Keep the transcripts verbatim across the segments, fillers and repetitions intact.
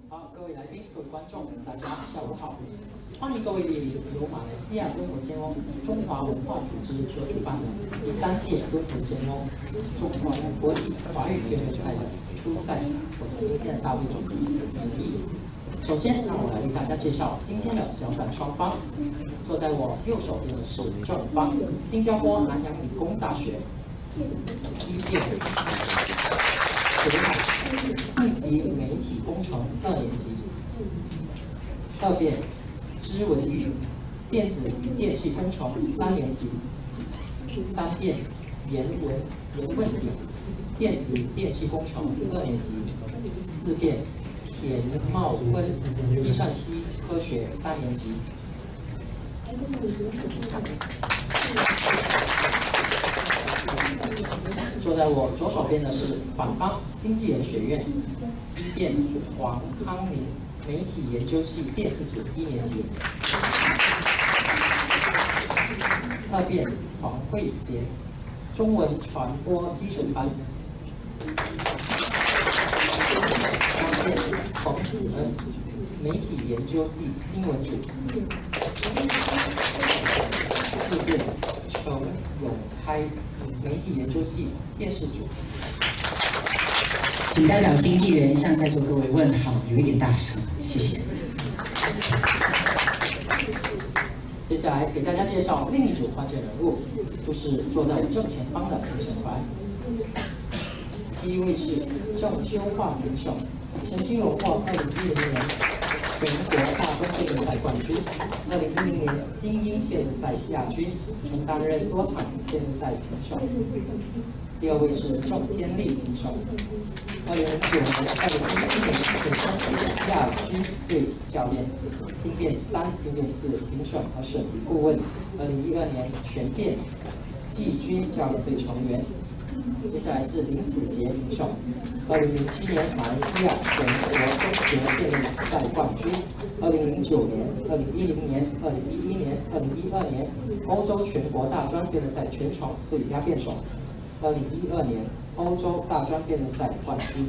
好，各位来宾、各位观众，大家下午好！欢迎各位莅临由马来西亚敦煌仙翁中华文化组织所主办的第三届敦煌仙翁中华国际华语辩论赛的初赛。我是今天的大会主席陈毅。首先，让我来为大家介绍今天的交战双方。坐在我右手边的是正方，新加坡南洋理工大学一辩。 信息媒体工程二年级，二辩知文语电子与电气工程三年级，三辩言文言问点电子与电气工程二年级，四辩田茂坤计算机科学三年级。 坐在我左手边的是反方新纪元学院一辩黄康明媒体研究系电视组一年级，二辩黄慧贤中文传播基础班，三辩冯子恩媒体研究系新闻组，四辩陈永开。 媒体研究系电视组， 请代表新纪元向在座各位问好，有一点大声，谢谢。 接下来给大家介绍另一组关键人物，就是坐在我正前方的评审团。第一位是郑修化评审，曾经荣获二零一零年全国大专辩论赛冠军，二零一零年精英辩论赛亚军，曾担任多场辩论赛评审。第二位是郑天利评审，二零零九年、二零一一年本三级亚军队教练，精辩三、精辩四评审和审题顾问，二零一二年全辩季军教练队成员。 接下来是林子杰评审，二零零七年马来西亚全国中学辩论赛冠军，二零零九年、二零一零年、二零一一年、二零一二年欧洲全国大专辩论赛全程最佳辩手，二零一二年欧洲大专辩论赛冠军。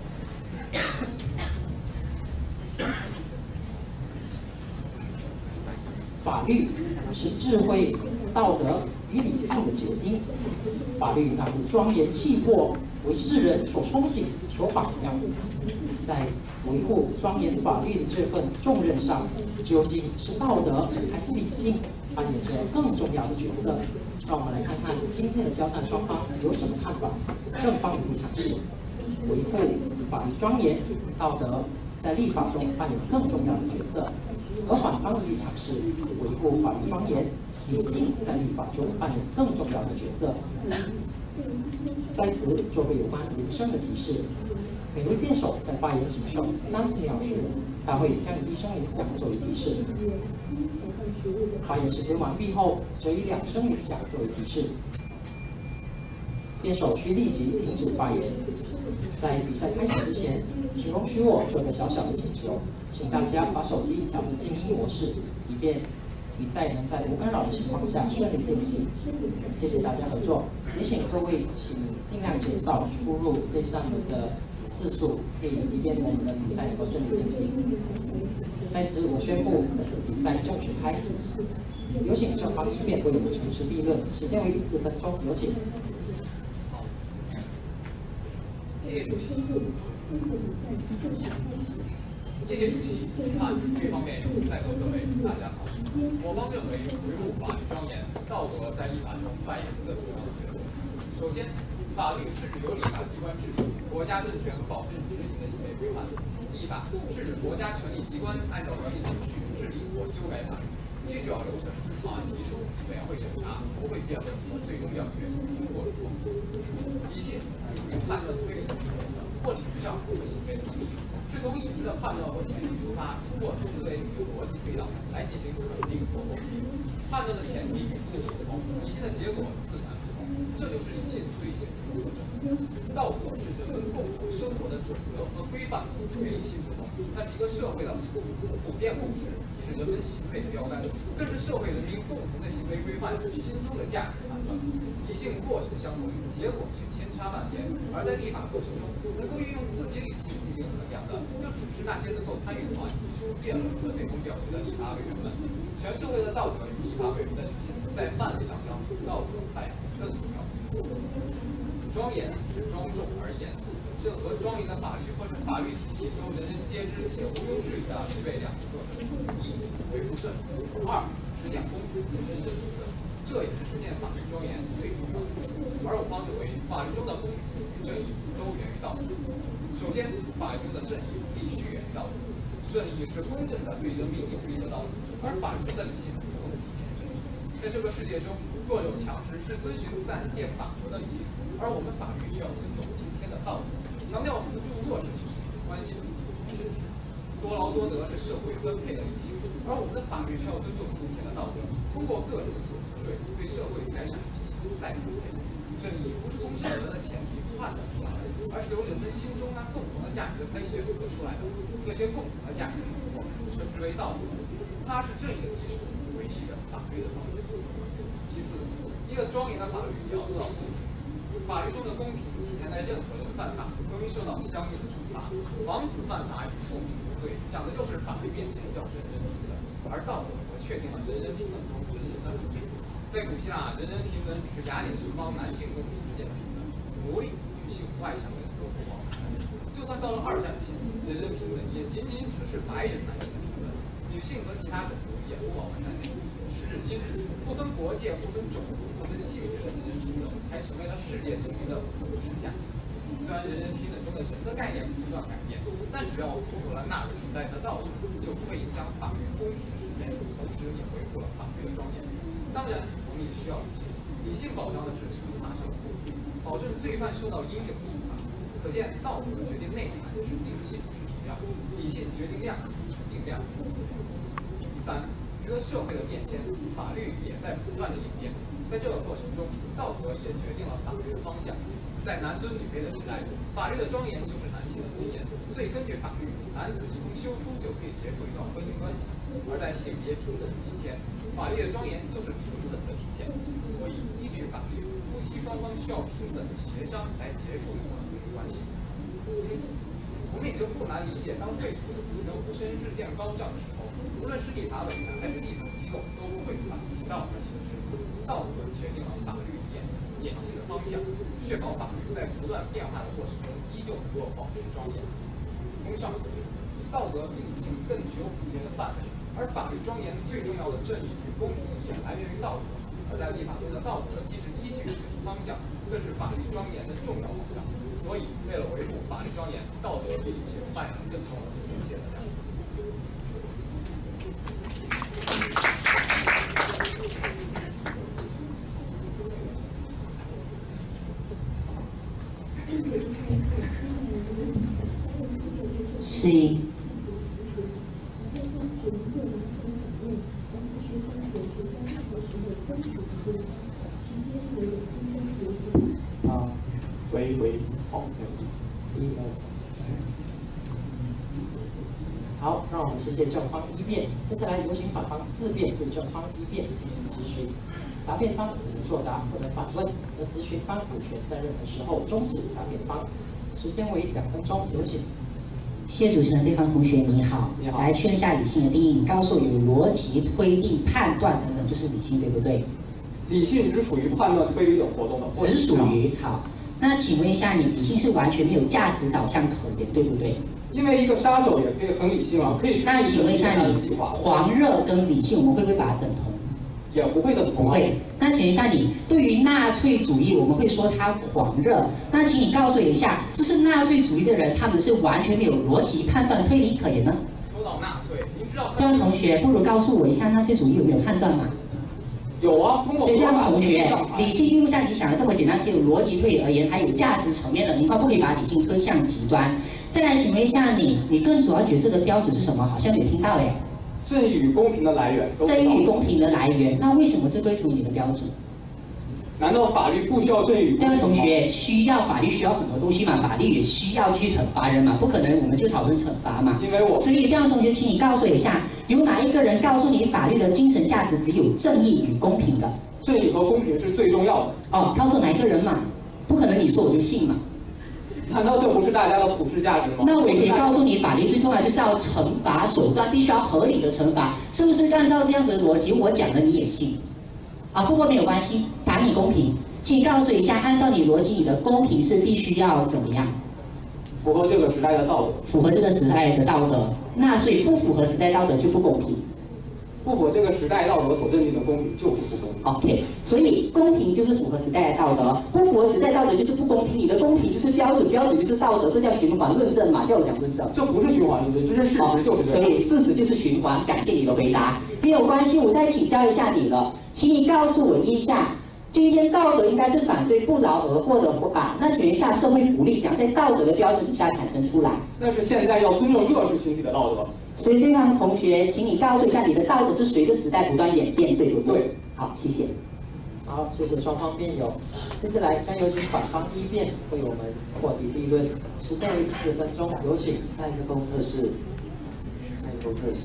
法律是智慧、道德与理性的结晶。 法律那股庄严气魄，为世人所憧憬、所榜样。在维护庄严法律的这份重任上，究竟是道德还是理性，扮演着更重要的角色？让我们来看看今天的交战双方有什么看法。正方的立场是维护法律庄严，道德在立法中扮演更重要的角色；而反方的立场是维护法律庄严。 理性在立法中扮演更重要的角色。在此做个有关铃声的提示：每位辩手在发言仅剩三十秒时，大会将以一声铃响作为提示。发言时间完毕后，则以两声铃响作为提示。辩手需立即停止发言。在比赛开始之前，请容许我做个小小的请求，请大家把手机调至静音模式，以便 比赛能在无干扰的情况下顺利进行，谢谢大家合作。也请各位请尽量减少出入这上面的次数，可以以便我们的比赛能够顺利进行。在此，我宣布本次比赛正式开始。有请正方一辩为我们主持立论，时间为四分钟，有请。 谢谢主席。谢谢主席。看这方面有在座各位，大家好。 我方认为，维护法律庄严、道德在立法中扮演更重要的角色。首先，法律是指由立法机关制定、国家政权和保证执行的行为规范；立法是指国家权力机关按照规定程序制定或修改法律，其主要流程是草案提出、委员会审查、国会辩论和最终表决通过通过。理性属于判断推理或理学上或行为的定义。 是从已知的判断或前提出发，通过思维与逻辑推导来进行肯定或否定。判断的前提与目的不同，理性的结果自然不同。 这就是理性最显著的特征。道德是人们共同生活的准则和规范，与理性不同，它是一个社会的普遍共识，也是人们行为的标杆，更是社会人民共同的行为规范与心中的价值判断。理性过程相同，结果却千差万别。而在立法过程中，能够运用自己理性进行衡量的，就只是那些能够参与草案、提出辩论和最终表决的立法委员们。全社会的道德与立法委员的理性，在范围上相比道德扮演更重要的角色。庄严是庄重而严肃，任何庄严的法律或是法律体系都人人皆知且毋庸置疑的具备两个特征：一、维护正义；二、实现公平和真正平等。这也是实现法律庄严最重要的因素。而我方认为，法律中的公平与正义都源于道德。首先，法律中的正义必须源于道德。正义是公正的对人民有利的道德，而法律中的理性不能体现正义。在这个世界中，弱肉强食是遵循自然界法则的理性，而我们法律却要尊重今天的道德，强调扶助弱势群体，关心底层人士。多劳多得是社会分配的理性，而我们的法律却要尊重今天的道德，通过个人所得税对社会财产进行再分配。正义不是从善恶的前提判断出来的，而是由人们心中那共同的价值才选择出来的。这些共同的价值，我们称之为道德，它是正义的基础，维系着法律的庄严。其次，一个庄严的法律也要做到公平。法律中的公平体现在任何人犯法都应受到相应的惩罚，防止犯法与庶民同罪，讲的就是法律面前要人人平等，而道德则确定了人人平等中人人的主权。在古希腊，人人平等是雅典城邦男性公民之间的平等，奴隶、女性、外乡人都不包含在内。就算到了二战前，人人平等也仅仅只是白人男性的平等，女性和其他种族也不包含在内。时至今日，不分国界、不分种族、不分性别的人人平等，才成为了世界人民的普世价值。虽然人人平等中的人的概念不断改变，但只要符合了那个时代的道德，就不会影响法律公平的实现，同时也维护了法律的庄严。当然，我们也需要理性，理性保障的是惩罚胜负，保证罪犯受到应有的惩罚。可见，道德决定内涵是定性是主要，理性决定量级是定量是次要。第三，随着社会的变迁，法律也在不断的演变。在这个过程中，道德也决定了法律的方向。在男尊女卑的时代，法律的庄严就是男性的尊严，所以根据法律，男子一封休书就可以结束一段婚姻关系。而在性别平等的今天，法律的庄严就是平等的体现。所以，依据法律，夫妻双方需要平等的协商来结束一段婚姻关系。因此，我们也就不难理解，当废除死刑的无声日渐高涨的时候，无论是立法委员还是立法机构，都不会反其道而行之。道德决定了法律演演进的方向，确保法律在不断变化的过程中依旧能够保持庄严。综上所述，道德比理性更具有普遍的范围，而法律庄严最重要的正义与公平也来源于道德。而在立法中的道德既是依据也是方向，更是法律庄严的重要保障。所以，为了维护法律庄严，道德比理性扮演更重要的角色。 是一。 啊，喂喂，好， 一二三。好，让我们谢谢正方一辩。接下来有请反方四辩对正方一辩进行质询。答辩方只能作答，不能反问，而咨询方有权在任何时候终止答辩方。时间为两分钟，有请。 谢谢主持人，对方同学你好。 你好。 来确认一下理性的定义，你告诉我有逻辑、推理、判断等等，就是理性，对不对？ 理性只属于判断推理等活动的。 只属于好。那请问一下你，理性是完全没有价值导向可言，对不对？ 因为一个杀手也可以很理性啊，可以。 那请问一下你，狂热跟理性，我们会不会把它等同？ 也不会等同。 不会。那请问一下你，对于纳粹主义，我们会说他狂热。那请你告诉我一下，是不是纳粹主义的人，他们是完全没有逻辑判断推理可言呢？ 说到纳粹，您知道？ 对方同学，不如告诉我一下，纳粹主义有没有判断嘛？ 有啊，通过所以，让同学，理性并不像你想的这么简单，只有逻辑推理而言，还有价值层面的，你方不可以把理性推向极端。再来，请问一下你，你更主要角色的标准是什么？好像没有听到哎。 正义与公平的来源。 正义与公平的来源，那为什么这会成为你的标准？ 难道法律不需要正义与这样公平吗？ 同学需要法律需要很多东西嘛，法律也需要去惩罚人嘛，不可能我们就讨论惩罚嘛。 因为我所以这样同学，请你告诉我一下，有哪一个人告诉你法律的精神价值只有正义与公平的？ 正义和公平是最重要的。 哦，告诉哪一个人嘛？不可能你说我就信嘛。 难道这不是大家的普世价值吗？ 那我也可以告诉你，法律最重要就是要惩罚手段必须要合理的惩罚，是不是？按照这样子的逻辑，我讲的你也信？啊，不过没有关系，答你公平，请你告诉一下，按照你逻辑，你的公平是必须要怎么样？ 符合这个时代的道德。 符合这个时代的道德，那所以不符合时代道德就不公平。 不符合这个时代道德所认定的公平就是不公平。 OK， 所以公平就是符合时代的道德，不符合时代道德就是不公平。你的公平就是标准，标准就是道德，这叫循环论证嘛？叫我讲论证。 这不是循环论证，这是事实，就是这所样。 以事实就是循环。感谢你的回答，没有关系，我再请教一下你了，请你告诉我一下，今天道德应该是反对不劳而获的吧？那请问一下，社会福利怎样在道德的标准底下产生出来？ 那是现在要尊重弱势群体的道德。 所以对方同学，请你告诉一下，你的道德是随着时代不断演变，对不对？ 对。 好，谢谢。 好，谢谢双方辩友。接下来将有请反方一辩为我们破题立论，时间为四分钟，有请。 下一个封测试，下一个封测试。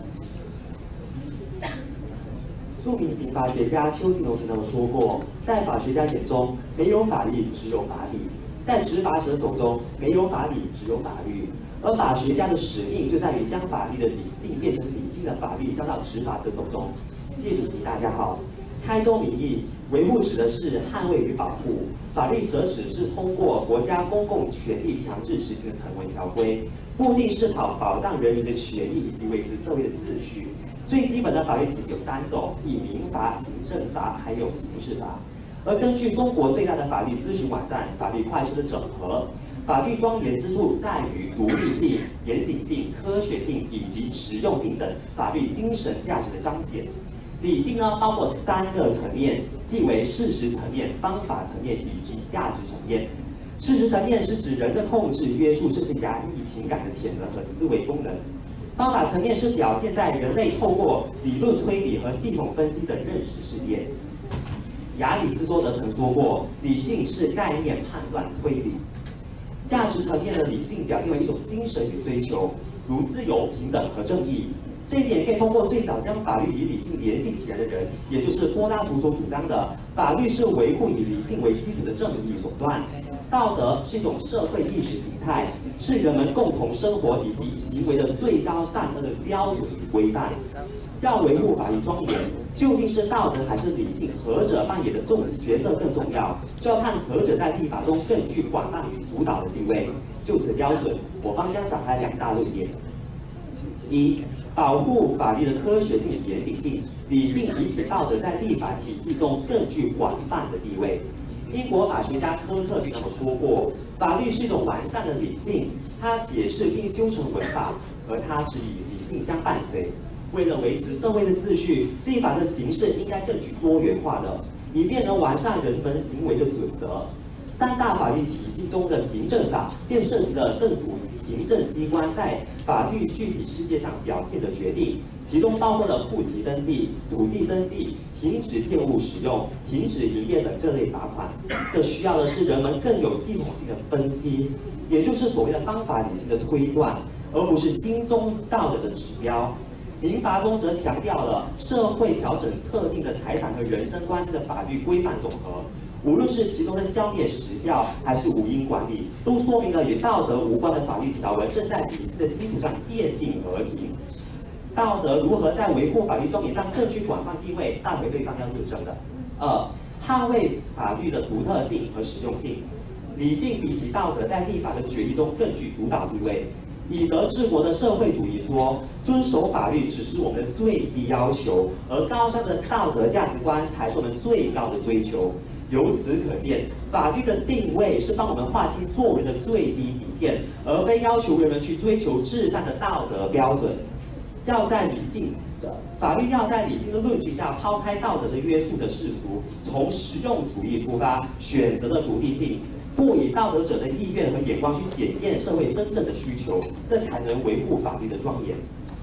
著名刑法学家邱信龙曾经说过，在法学家眼中，没有法律，只有法理；在执法者手中，没有法理，只有法律。而法学家的使命就在于将法律的理性变成理性的法律交到执法者手中。谢谢主席，大家好。开宗明义，维护指的是捍卫与保护，法律则只是通过国家公共权力强制实行的成文条规，目的是保保障人民的权益以及维持社会的秩序。最基本的法律体系有三种，即民法、行政法还有刑事法。而根据中国最大的法律咨询网站法律快车的整合，法律庄严之处在于独立性、严谨性、科学性以及实用性等法律精神价值的彰显。理性呢，包括三个层面，即为事实层面、方法层面以及价值层面。事实层面是指人的控制、约束甚至压抑情感的潜能和思维功能。方法层面是表现在人类透过理论推理和系统分析的认识世界。亚里士多德曾说过，理性是概念、判断、推理。价值层面的理性表现为一种精神与追求，如自由、平等和正义。这一点可以通过最早将法律与理性联系起来的人，也就是柏拉图所主张的，法律是维护以理性为基础的正义手段。道德是一种社会意识形态，是人们共同生活以及行为的最高善恶的标准与规范。要维护法律庄严，究竟是道德还是理性，何者扮演的重角色更重要，就要看何者在立法中更具广泛与主导的地位。就此标准，我方将展开两大论点：一、保护法律的科学性与严谨性，理性比起道德在立法体系中更具广泛的地位。英国法学家科克曾这么说过：法律是一种完善的理性，它解释并修成文法，而它只与理性相伴随。为了维持社会的秩序，立法的形式应该更具多元化的，以便能完善人们行为的准则。三大法律体系中的行政法，便涉及了政府行政机关在法律具体世界上表现的决定，其中包括了户籍登记、土地登记、停止建物使用、停止营业等各类罚款。这需要的是人们更有系统性的分析，也就是所谓的方法理性的推断，而不是心中道德的指标。民法中则强调了社会调整特定的财产和人身关系的法律规范总和。无论是其中的消灭时效，还是无因管理，都说明了与道德无关的法律条文正在理性的基础上奠定而行。道德如何在维护法律庄严上更具广泛地位，大为对方要论证的。二、捍卫法律的独特性和实用性。理性比起道德在立法的决议中更具主导地位。以德治国的社会主义说，遵守法律只是我们的最低要求，而高尚的道德价值观才是我们最高的追求。由此可见，法律的定位是帮我们划清做人的最低底线，而非要求人们去追求至上的道德标准。要在理性的法律要在理性的论据下抛开道德的约束的世俗，从实用主义出发，选择了独立性，不以道德者的意愿和眼光去检验社会真正的需求，这才能维护法律的庄严。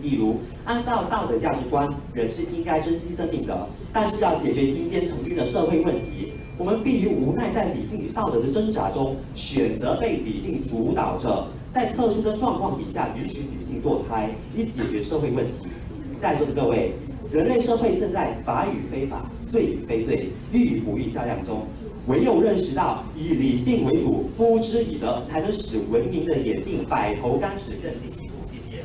例如，按照道德价值观，人是应该珍惜生命的，但是要解决阴间成病的社会问题，我们必于无奈在理性与道德的挣扎中，选择被理性主导着，在特殊的状况底下允许女性堕胎，以解决社会问题。在座的各位，人类社会正在法与非法、罪与非罪、欲与不欲较量中。唯有认识到以理性为主、夫之以德，才能使文明的演进摆头干齿更进一步。谢谢。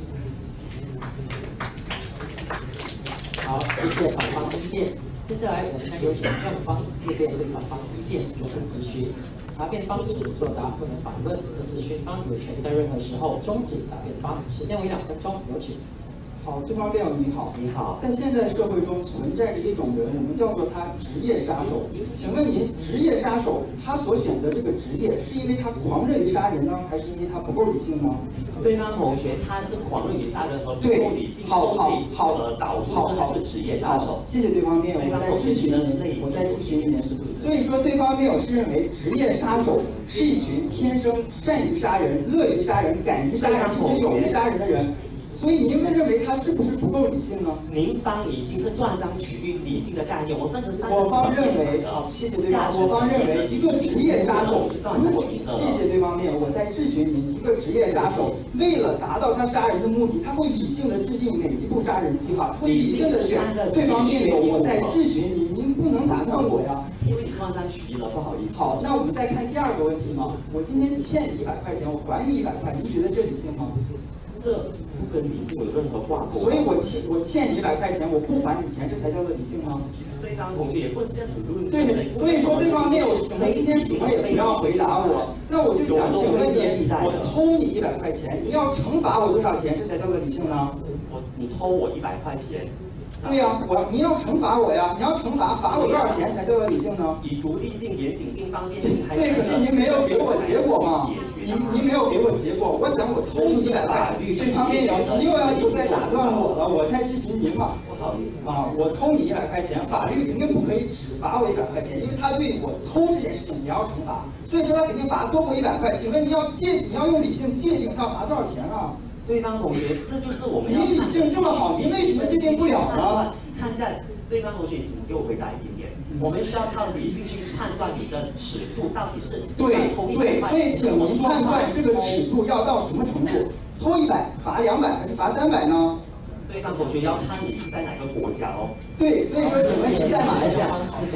好，谢谢反方一辩。接下来我们将有请正方四辩对反方一辩作出质询。答辩方只作答不能反问，而质询方有权在任何时候终止答辩方。时间为两分钟，有请。 好，对方辩友你好， 你好， 在现在社会中存在着一种人，我们叫做他职业杀手。请问您，职业杀手他所选择这个职业，是因为他狂热于杀人呢，还是因为他不够理性呢？ 对方同学，他是狂热于杀人和不对够理性， 好好好而导致好好他是职业杀手。 谢谢对方辩友，我再质询您，我再质询您。所以说，对方辩友是认为职业杀手是一群天生善于杀人、乐于杀人、敢于杀人并且勇于杀人的人。所以您们认为他是不是不够理性呢？ 您方已经是断章取义理性的概念，我分成三个。 我方认为，好，谢谢对方。我方认为一个职业杀手，如果谢谢对方辩友，我再质询您，一个职业杀手为了达到他杀人的目的，他会理性的制定每一步杀人计划，会理性的选。对方辩友，我再质询您，您不能打断我呀。 因为你断章取义了，不好意思。 好，那我们再看第二个问题嘛。我今天欠你一百块钱，我还你一百块，您觉得这理性吗？ 这不跟理性有任何挂钩。 所以我欠我欠你一百块钱，我不还你钱，这才叫做理性吗？ 对方同学也不是这样子论。 对，所以说对方辩友，我今天什么也不要回答我。那我就想请问您，我偷你一百块钱，你要惩罚我多少钱，这才叫做理性呢？ 我你偷我一百块钱。 对呀、啊，我您要惩罚我呀，你要惩罚罚我多少钱才叫做理性呢？ 以独立性、严谨性、方便性，还对，可是您没有给我结果嘛？您您没有给我结果，我想我偷你一百块，这方面您又要又再打断我了，我再质询您嘛。 不好意思啊，我偷你一百块钱，法律肯定不可以只罚我一百块钱，因为他对我偷这件事情也要惩罚，所以说他肯定罚多过一百块。请问你要界，你要用理性界定他罚多少钱啊？ 对方同学，这就是我们要。 你理性这么好，您为什么界定不了呢？ 看一下对方同学，请给我回答一点点。我们需要靠理性去判断你的尺度到底是对对，所以请您判断这个尺度要到什么程度？偷一百罚两百还是罚三百呢？ 对方同学要看你是在哪个国家哦。 对，所以说，请问你在马来西亚？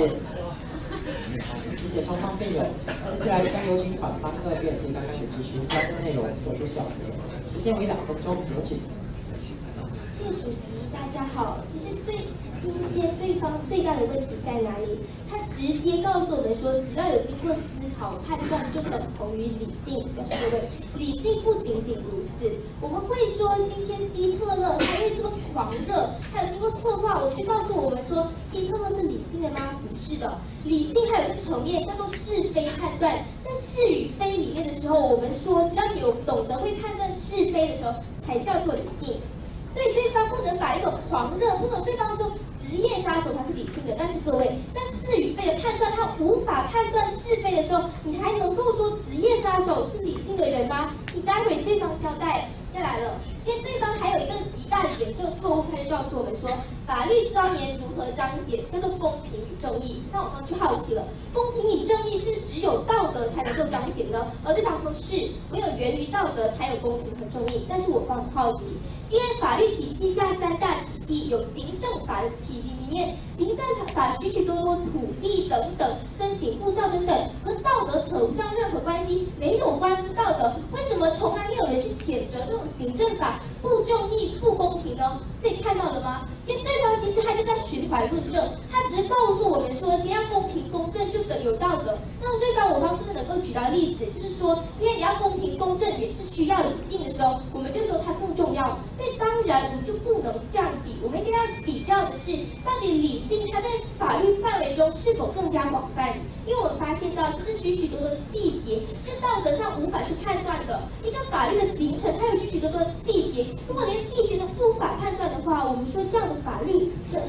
谢谢双方辩友。接下来将有请反方二辩对刚刚的质询交通内容作出小结，时间为两分钟，有请。 谢谢主席，大家好。其实对今天对方最大的问题在哪里？他直接告诉我们说，只要有经过思考判断，就等同于理性。表示各位，理性不仅仅如此。我们会说，今天希特勒他因为这个狂热，还有经过策划，我就告诉我们说，希特勒是理性的吗？不是的，理性还有一个层面叫做是非判断。在是与非里面的时候，我们说，只要你有懂得会判断是非的时候，才叫做理性。所以对方不能把一种狂热，或者对方说职业杀手他是理性的，但是各位在是与非的判断，他无法判断是非的时候，你还能够说职业杀手是理性的人吗？请待会对方交代。再来了，今天对方还有一个极大的严重错误，他就告诉我们说，法律庄严如何彰显，叫做公平与正义。那我方就好奇了，公平与正义是只有道德才能够彰显的，而对方说是唯有源于道德才有公平和正义。但是我方好奇，今天法律体系下三大体系有行政法的体系里面，行政法许许多多土地等等申请护照等等，和道德扯不上任何关系，没有关乎道德，为什么从来没有人去谴责这种行政法不正义、不公平呢？所以看到了吗？今天对方其实他就在循环论证，他只是告诉我们说，今天要公平公正就得有道德。那么对方我方是不是能够举到例子，就是说今天你要公平公正也是需要理性的时候，我们就说它更重要。所以当然我们就不能这样比，我们应该要比较的是，到底理性它在法律范围中是否更加广泛？因为我们发现到，其实许许多多的细节是道德上无法去判断的。一个法律的形成，它有许许多多的细节，如果连细节都无法判断的话，我们说这样的法律是能够抓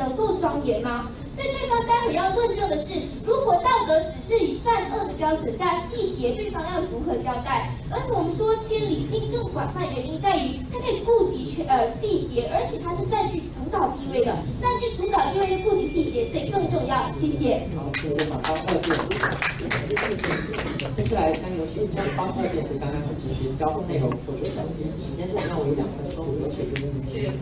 庄严吗？所以对方待会儿要论证的是，如果道德只是与善恶的标准下，细节对方要如何交代？而且我们说，偏理性更广泛，原因在于它可以顾及全呃细节，而且它是占据主导地位的。占据主导地位的顾及细节，所以更重要。谢谢。 好，谢谢反方二辩。接下来将由徐正方二辩对刚刚的其实交互内容做出澄清，时间同样为两分钟，有请。 谢谢。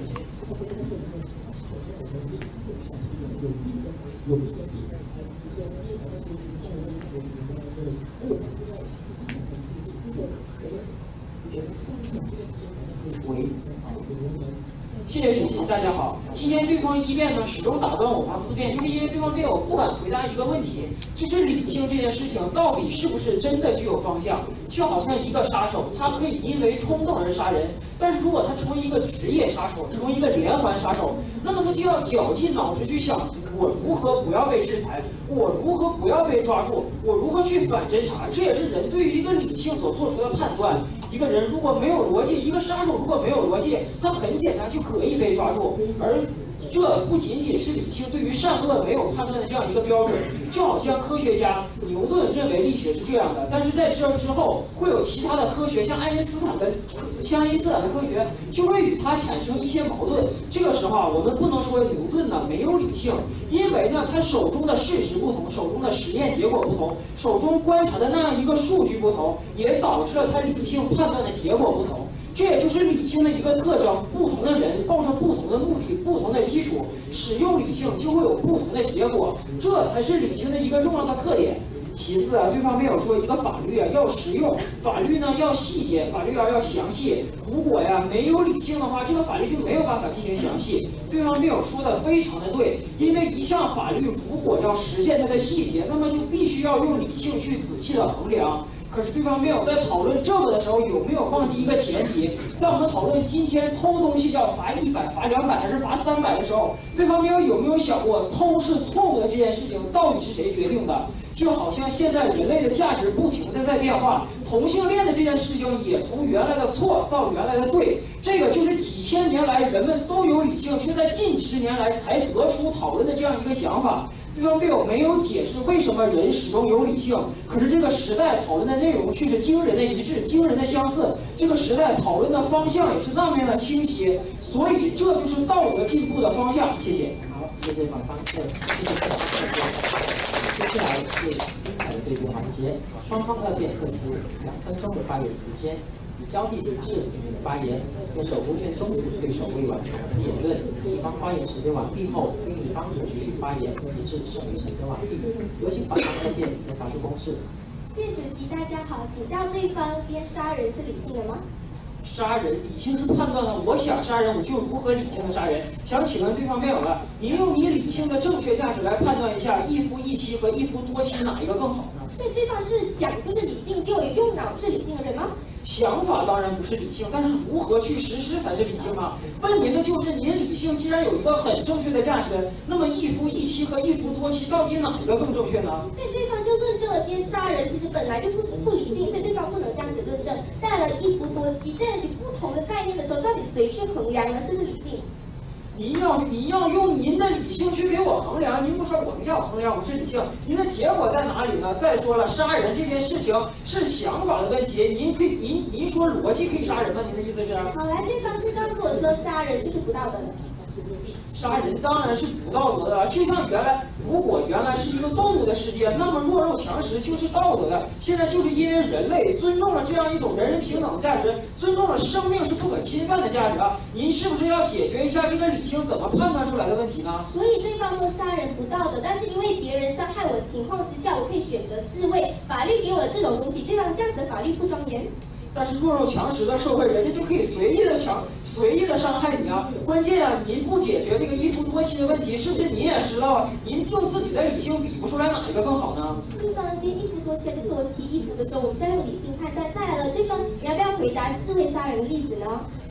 喂，谢谢主席，大家好。今天对方一辩呢始终打断我方思辩，就是因为对方辩友不敢回答一个问题，就是理性这件事情到底是不是真的具有方向？就好像一个杀手，他可以因为冲动而杀人，但是如果他成为一个职业杀手，成为一个连环杀手，那么他就要绞尽脑汁去想，我如何不要被制裁，我如何不要被抓住，我如何去反侦查，这也是人对于一个理性所做出的判断。一个人如果没有逻辑，一个杀手如果没有逻辑，他很简单就可以被抓住，而这不仅仅是理性对于善恶没有判断的这样一个标准，就好像科学家牛顿认为力学是这样的，但是在这之后会有其他的科学，像爱因斯坦的像爱因斯坦的科学就会与他产生一些矛盾。这个时候啊，我们不能说牛顿呢没有理性，因为呢他手中的事实不同，手中的实验结果不同，手中观察的那样一个数据不同，也导致了他理性判断的结果不同。这也就是理性的一个特征，不同的人抱着不同的目的、不同的基础，使用理性就会有不同的结果，这才是理性的一个重要的特点。其次啊，对方没有说一个法律啊要实用，法律呢要细节，法律啊要详细。如果呀没有理性的话，这个法律就没有办法进行详细。对方没有说的非常的对，因为一项法律如果要实现它的细节，那么就必须要用理性去仔细的衡量。可是对方没有在讨论这个的时候，有没有忘记一个前提？在我们讨论今天偷东西要罚一百、罚两百还是罚三百的时候，对方没有有没有想过偷是错误的这件事情到底是谁决定的？就好像现在人类的价值不停的在变化，同性恋的这件事情也从原来的错到原来的对，这个就是几千年来人们都有理性，却在近几十年来才得出讨论的这样一个想法。对方辩友没有解释为什么人始终有理性，可是这个时代讨论的内容却是惊人的一致，惊人的相似。这个时代讨论的方向也是那么样的倾斜，所以这就是道德进步的方向。谢谢。 好，谢谢反方对，谢谢反方二辩。接下来是精彩的对辩环节，双方二辩各持两分钟的发言时间。以交替形式进行发言，用手无权终止对手未完成之言论。一方发言时间完毕后，另一方不许发言，直至剩余时间完毕。有请反方二辩先发出公示。 谢谢主席，大家好，请教对方，今天杀人是理性的吗？ 杀人理性是判断的，我想杀人我就如何理性的杀人。想请问对方辩友了，您用你理性的正确价值来判断一下一夫一妻和一夫多妻哪一个更好呢？ 所以对方就是想就是理性，就有用脑是理性的人吗？ 想法当然不是理性，但是如何去实施才是理性啊？问您的就是您理性既然有一个很正确的价值，那么一夫一妻和一夫多妻到底哪一个更正确呢？ 所以对方就论证了，今天杀人其实本来就不是不理性，所以对方不能这样子论证。带了一夫多妻这样的不同的概念的时候，到底谁去衡量呢？是不是理性？ 您要您要用您的理性去给我衡量，您不说我们要衡量，我们是理性，您的结果在哪里呢？再说了，杀人这件事情是想法的问题，您可以您您说逻辑可以杀人吗？您的意思是？ 好，来，对方是告诉我说杀人就是不道德的。 杀人当然是不道德的，就像原来，如果原来是一个动物的世界，那么弱肉强食就是道德的。现在就是因为人类尊重了这样一种人人平等的价值，尊重了生命是不可侵犯的价值啊！您是不是要解决一下这个理性怎么判断出来的问题呢？ 所以对方说杀人不道德，但是因为别人伤害我的情况之下，我可以选择自卫，法律给我的这种东西，对方这样子的法律不庄严。 但是弱肉强食的社会，人家就可以随意的强、随意的伤害你啊！关键啊，您不解决这个一夫多妻的问题，是不是您也知道啊？您用自己的理性比不出来哪一个更好呢？ 对方今天一夫多妻还是多妻一夫的时候，我们是要用理性判断。再来了，对方你要不要回答自卫杀人的例子呢？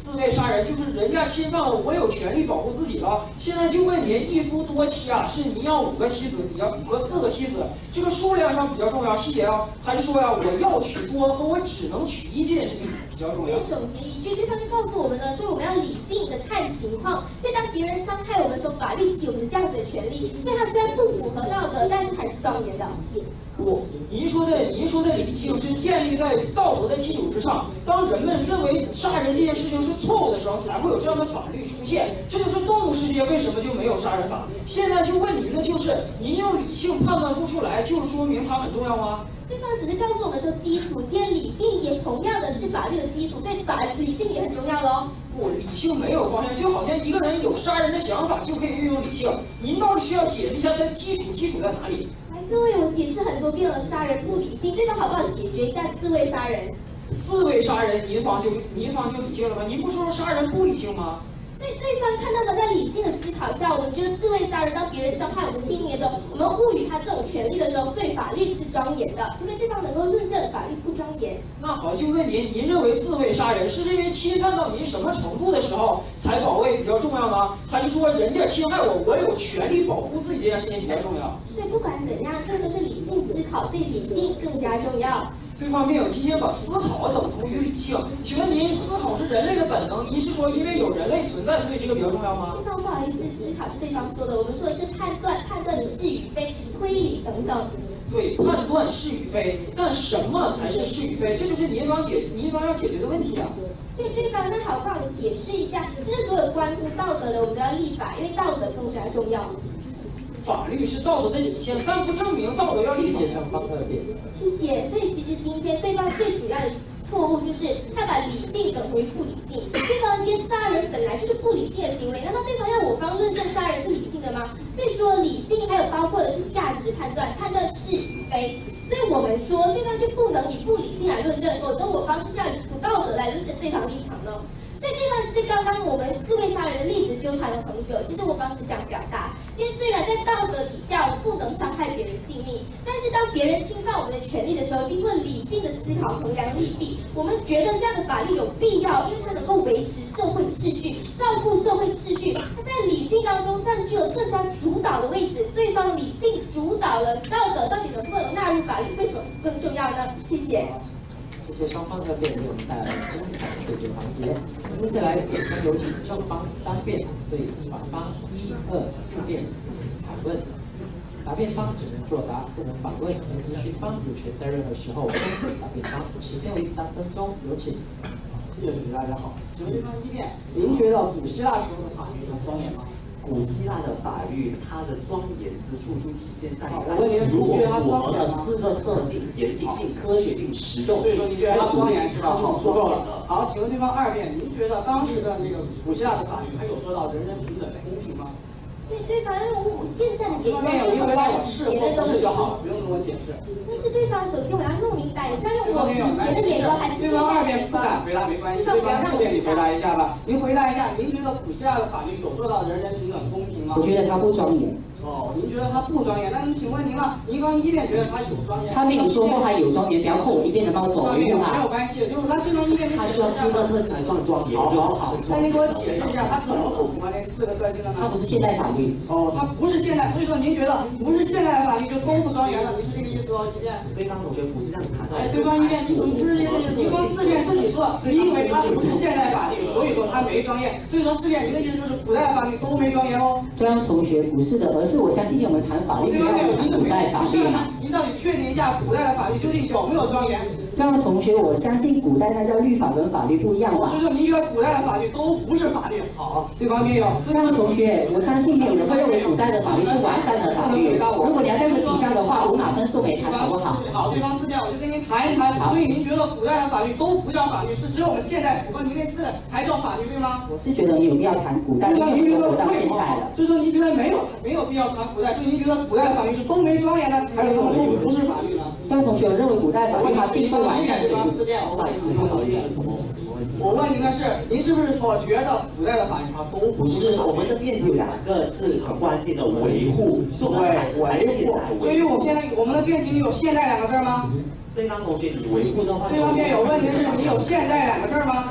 自卫杀人就是人家侵犯我，我有权利保护自己了。现在就问您，一夫多妻啊，是您要五个妻子比较和四个妻子，这个数量上比较重要，细节啊，还是说呀、啊，我要娶多和我只能娶一这件事情比较重要？ 所以总结一句，对方就告诉我们了，所以我们要理性的看情况。所以当别人伤害我们的时候，法律给予我们这样子的权利，所以它虽然不符合道德，但是还是庄严的。 不，您说的您说的理性是建立在道德的基础之上。当人们认为杀人这件事情是错误的时候，才会有这样的法律出现。这就是动物世界为什么就没有杀人法。现在就问您的就是，您用理性判断不出来，就说明它很重要吗？ 对方只是告诉我们说，基础，既然理性也同样的是法律的基础，所以法理性也很重要喽。 不，理性没有方向，就好像一个人有杀人的想法就可以运用理性。您倒是需要解释一下它基础基础在哪里？ 来，各位，我解释很多遍了，杀人不理性，对方好不好解决一下自卫杀人？ 自卫杀人，您方就您方就理性了吗？您不说杀人不理性吗？ 所以对方看到了，在理性的思考下，我们觉得自卫杀人，当别人伤害我们性命的时候，我们赋予他这种权利的时候，所以法律是庄严的，除非对方能够论证法律不庄严。 那好，就问您，您认为自卫杀人是因为侵犯到您什么程度的时候才保卫比较重要呢？还是说人家侵害我，我有权利保护自己这件事情比较重要？ 所以不管怎样，这个都是理性思考，所以理性更加重要。 对方辩友今天把思考等同于理性，请问您思考是人类的本能，您是说因为有人类存在，所以这个比较重要吗？ 对方不好意思，思考是对方说的，我们说的是判断，判断是与非、推理等等。 对，判断是与非，但什么才是是与非？这就是您方解您方要解决的问题啊。 所以对方，那好，帮我们解释一下，其实所有关乎道德的，我们都要立法，因为道德更加重要。 法律是道德的底线，但不证明道德要立法。 谢谢上方二辩。 谢谢。所以其实今天对方最主要的错误就是他把理性等同于不理性。对方今天杀人本来就是不理性的行为，难道对方要我方论证杀人是理性的吗？所以说理性还有包括的是价值判断，判断是与非。所以我们说对方就不能以不理性来论证，否则我方是要以不道德来论证对方立场呢。所以对方其实刚刚我们自卫杀人的例子纠缠了很久，其实我方只想表达，今天虽然在道德底下我们不能伤害别人性命，但是当别人侵犯我们的权利的时候，经过理性的思考衡量利弊，我们觉得这样的法律有必要，因为它能够维持社会秩序，照顾社会秩序，它在理性当中占据了更加主导的位置。对方理性主导了道德，到底能不能纳入法律，为什么更重要呢？谢谢。 谢谢双方的辩论，为我们带来精彩的对决环节。接下来，我们有请正方三辩对反方一二四辩进行谈论。答辩方只能作答，不能反问。而咨询方有权在任何时候终止答辩方，时间为三分钟。有请。 谢谢主席，大家好。请问对方一辩，您觉得古希腊时候的法律有庄严吗？ 古希腊的法律，它的庄严之处就体现在， 我问您， 如果它符合庄严吗？ 四个特性：严谨性、科学性、实用性。 所以说，您觉得它庄严是吧？好， 足够了。 好，请问对方二辩，您觉得当时的这个古希腊的法律，它有做到人人平等、公平吗？ 所以对方用我现在的眼光没有，您回答我是或不是就好了，不用跟我解释。 但是对方首先我要弄明白，你是要用我以前的眼光还是对方二辩不敢回答没关系，对方四辩你回答一下吧。您回答一下，您觉得古希腊的法律有做到人人平等、公平吗？ 我觉得它不庄严。 哦，您觉得它不庄严？那请问您呢？您刚一辩觉得它有庄严？ 他没有说过它有庄严，不要扣我一辩的帽子，我没有没有关系，就是他对方一辩你它需要四个特性才算庄严。 好好好，那您给我解释一下，它怎么不符合那四个特性的呢？ 它不是现代法律。 哦，它不是现代，所以说您觉得不是现代的法律就都不庄严了？您是这个意思哦？一辩。 对方同学不是这样谈的。 哎，对方一辩，你怎么不是这个意思？您光四辩自己说，你以为它不是现代法律，所以说它没庄严。所以说四辩，您的意思就是古代法律都没庄严哦？ 对方同学不是的，而是我相信我们谈法律不要谈古代法律嘛。 您到底确定一下古代的法律究竟有没有庄严？ 对方同学，我相信古代那叫律法跟法律不一样吧。 所以说您觉得古代的法律都不是法律？好，对方辩友。 对方同学，我相信没有人会认为古代的法律是完善的法律。如果你要这样子比较的话，五马分送给他好不好？ 好，对方四辩，我就跟您谈一谈。所以您觉得古代的法律都不叫法律，是只有我们现代符合您那四才叫法律，对吗？ 我是觉得没有必要谈古代，因为您觉得活到现在了。 所以说您觉得没有没有必要谈古代，所以您觉得古代的法律是都没庄严呢，还是说都不是法律呢？ 对方同学，我认为古代法律它并不完善。 对方四辩，我问您， 不好意思，什么什么问题？ 我问您的是，您是不是所觉得古代的法律它都不是？我们的辩题有两个字很关键的，维护。对，维护。 所以我们现在我们的辩题里有现代两个字吗？ 对方同学，你维护的话， 对方辩友问题是你有现代两个字吗？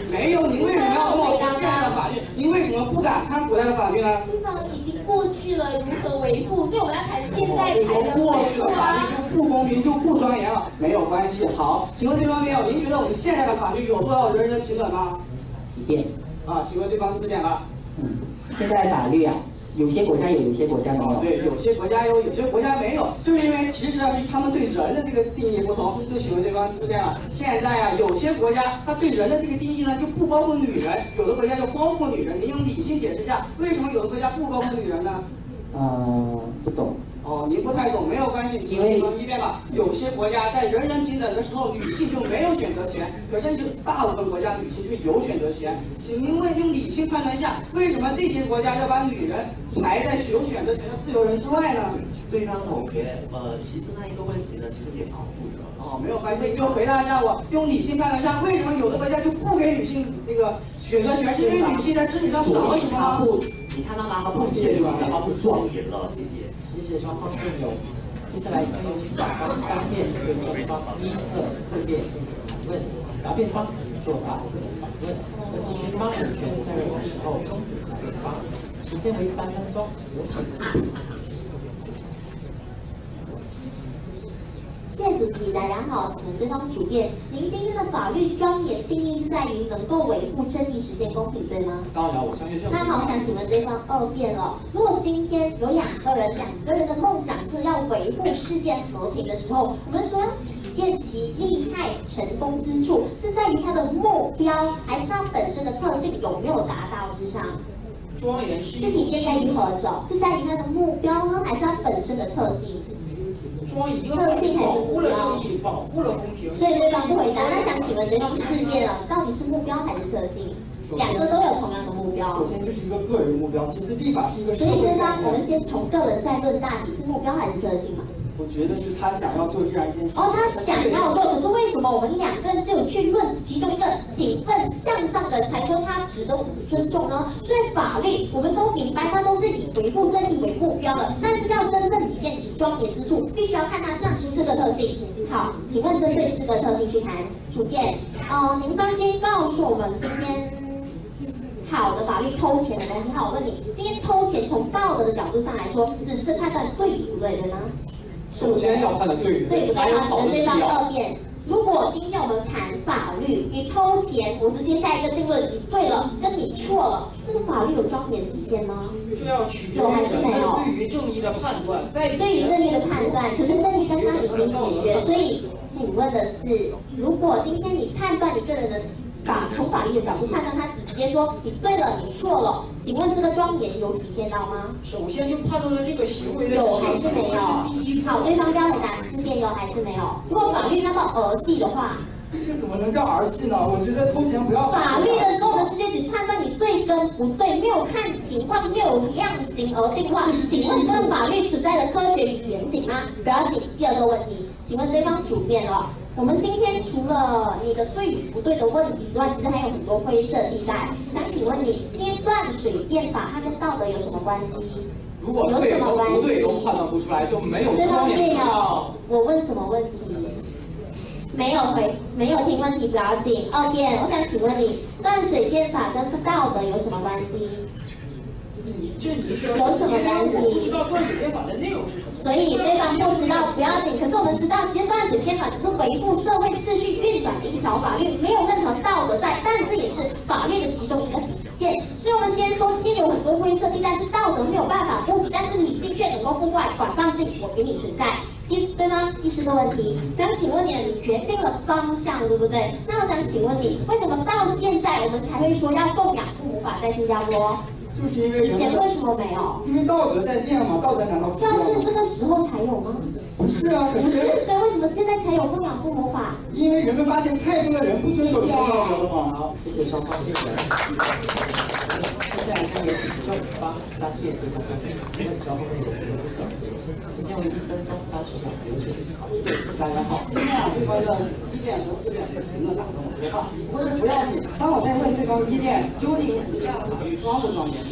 没有，您为什么要跟我说现在的法律？您为什么不敢看古代的法律呢？ 对方已经过去了，如何维护？所以我们要谈现在才能过维护去的法律啊。 就不公平，就不庄严了，没有关系。好，请问对方辩友，您觉得我们现在的法律有做到人人平等吗？ 几遍？ 啊，请问对方四遍吧。 嗯，现在法律啊，有些国家有，有些国家没有。 哦，对，有些国家有，有些国家没有，就是因为其实啊，他们对人的这个定义不同。就请问对方四遍了。现在啊，有些国家它对人的这个定义呢，就不包括女人，有的国家就包括女人。您用理性解释一下，为什么有的国家不包括女人呢？ 呃，不懂。 哦，您不太懂，没有关系，请问对方一遍吧。有些国家在人人平等的时候，女性就没有选择权，可是有大部分国家女性却有选择权。请您问用理性判断一下，为什么这些国家要把女人排在有选择权的自由人之外呢？ 对方同学，呃，其实那一个问题呢，其实也保护的。 哦，没有关系，你就回答一下我，用理性判断一下，为什么有的国家就不给女性那个选择权？是因为女性在身体上少了什么吗？ 不，你看到吗？他不介入，他不庄严了，谢谢。 谢谢双方辩友。接下来就有请法官三辩对正方一二四辩进行谈论，答辩方给予做法和反论，而其权方有权在任何时候终止答辩方，时间为三分钟，有请。 谢主席，大家好，请问对方主辩，您今天的法律庄严定义是在于能够维护正义、实现公平，对吗？ 当然，我相信任何。 那好，想请问对方二辩了，如果今天有两个人，两个人的梦想是要维护世界和平的时候，我们说要体现其利害成功之处，是在于他的目标，还是他本身的特性有没有达到之上？ 庄严是是体现在于何者？是在于他的目标呢，还是他本身的特性？ 庄严一个法律保护了正义，保护了公平。 所以对方不回答，那想请问对方事辩了，到底是目标还是特性？两个都有同样的目标。 首先就是一个个人目标，其实立法是一个社所以会概对方，我念。 们先从个人再论大体，是目标还是特性嘛？ 我觉得是他想要做这样一件事。 哦，他想要做，可是为什么我们两个人只有去论其中一个勤奋向上的人，才说他值得我们尊重呢？所以法律我们都明白，它都是以维护正义为目标的，但是要真正体现其庄严之处，必须要看它上四个特性。好，请问针对四个特性去谈主辩。哦，您刚先告诉我们今天好的法律偷钱的东西。好，我问你，今天偷钱从道德的角度上来说，只是判断对与不对，对吗？ 首先要判断对与对不对？好，跟对方要。 二辩。如果今天我们谈法律，你偷钱，我直接下一个定论，你对了，跟你错了，这个法律有庄严体现吗？ 这要取决于人们对于正义的判断，在对于正义的判断，可是正义刚刚已经解决，所以请问的是，如果今天你判断一个人的法，从法律的角度判断，他直接说你对了，你错了，请问这个庄严有体现到吗？ 首先就判断了这个行为的有还是没有？好，对方标回答四辩有还是没有？如果法律那么儿戏的话， 这怎么能叫儿戏呢？我觉得偷钱不要。 法律的时候，我们直接只判断你对跟不对，没有看情况，没有量刑而定话。请问这个法律存在的科学与严谨吗？不要紧。第二个问题，请问对方主辩了。我们今天除了你的对与不对的问题之外，其实还有很多灰色地带。想请问你，今天断水电法它跟道德有什么关系？ 如果对和不对都判断不出来，就没有对方庄严辩友，我问什么问题？没有回，没有听问题不要紧。二辩，我想请问你，断水电法跟道德有什么关系？ 你这你是有什么关系？ 我不知道断水电法的内容是什么。 所以对方不知道不要紧，可是我们知道，其实断水电法只是维护社会秩序运转的一条法律，没有任何道德在，但这也是法律的其中一个体现。所以我们今天说，今天有很多灰色地带是道德没有办法顾及，但是理性却能够覆盖、广放进我给你存在。第对吗？第十个问题，想请问你，你决定了方向，对不对？那我想请问你，为什么到现在我们才会说要供养父母法在新加坡？ 就是因为以前为什么没有？ 因为道德在变嘛，道德难道不像是这个时候才有吗？ 不是啊，可不是， 是所以为什么现在才有供养父母法？ 因为人们发现太多的人不遵守这个道德了嘛。 好，谢谢双方辩论。接下来将有请正方三辩对方辩论，问题后面有人不小结，时间为一分钟三十秒，有请。大家好， 今天啊，对方的一辩和四辩不停的打断我说话，不是不要紧。当我在问对方一辩究竟此项的法律庄不庄严时，首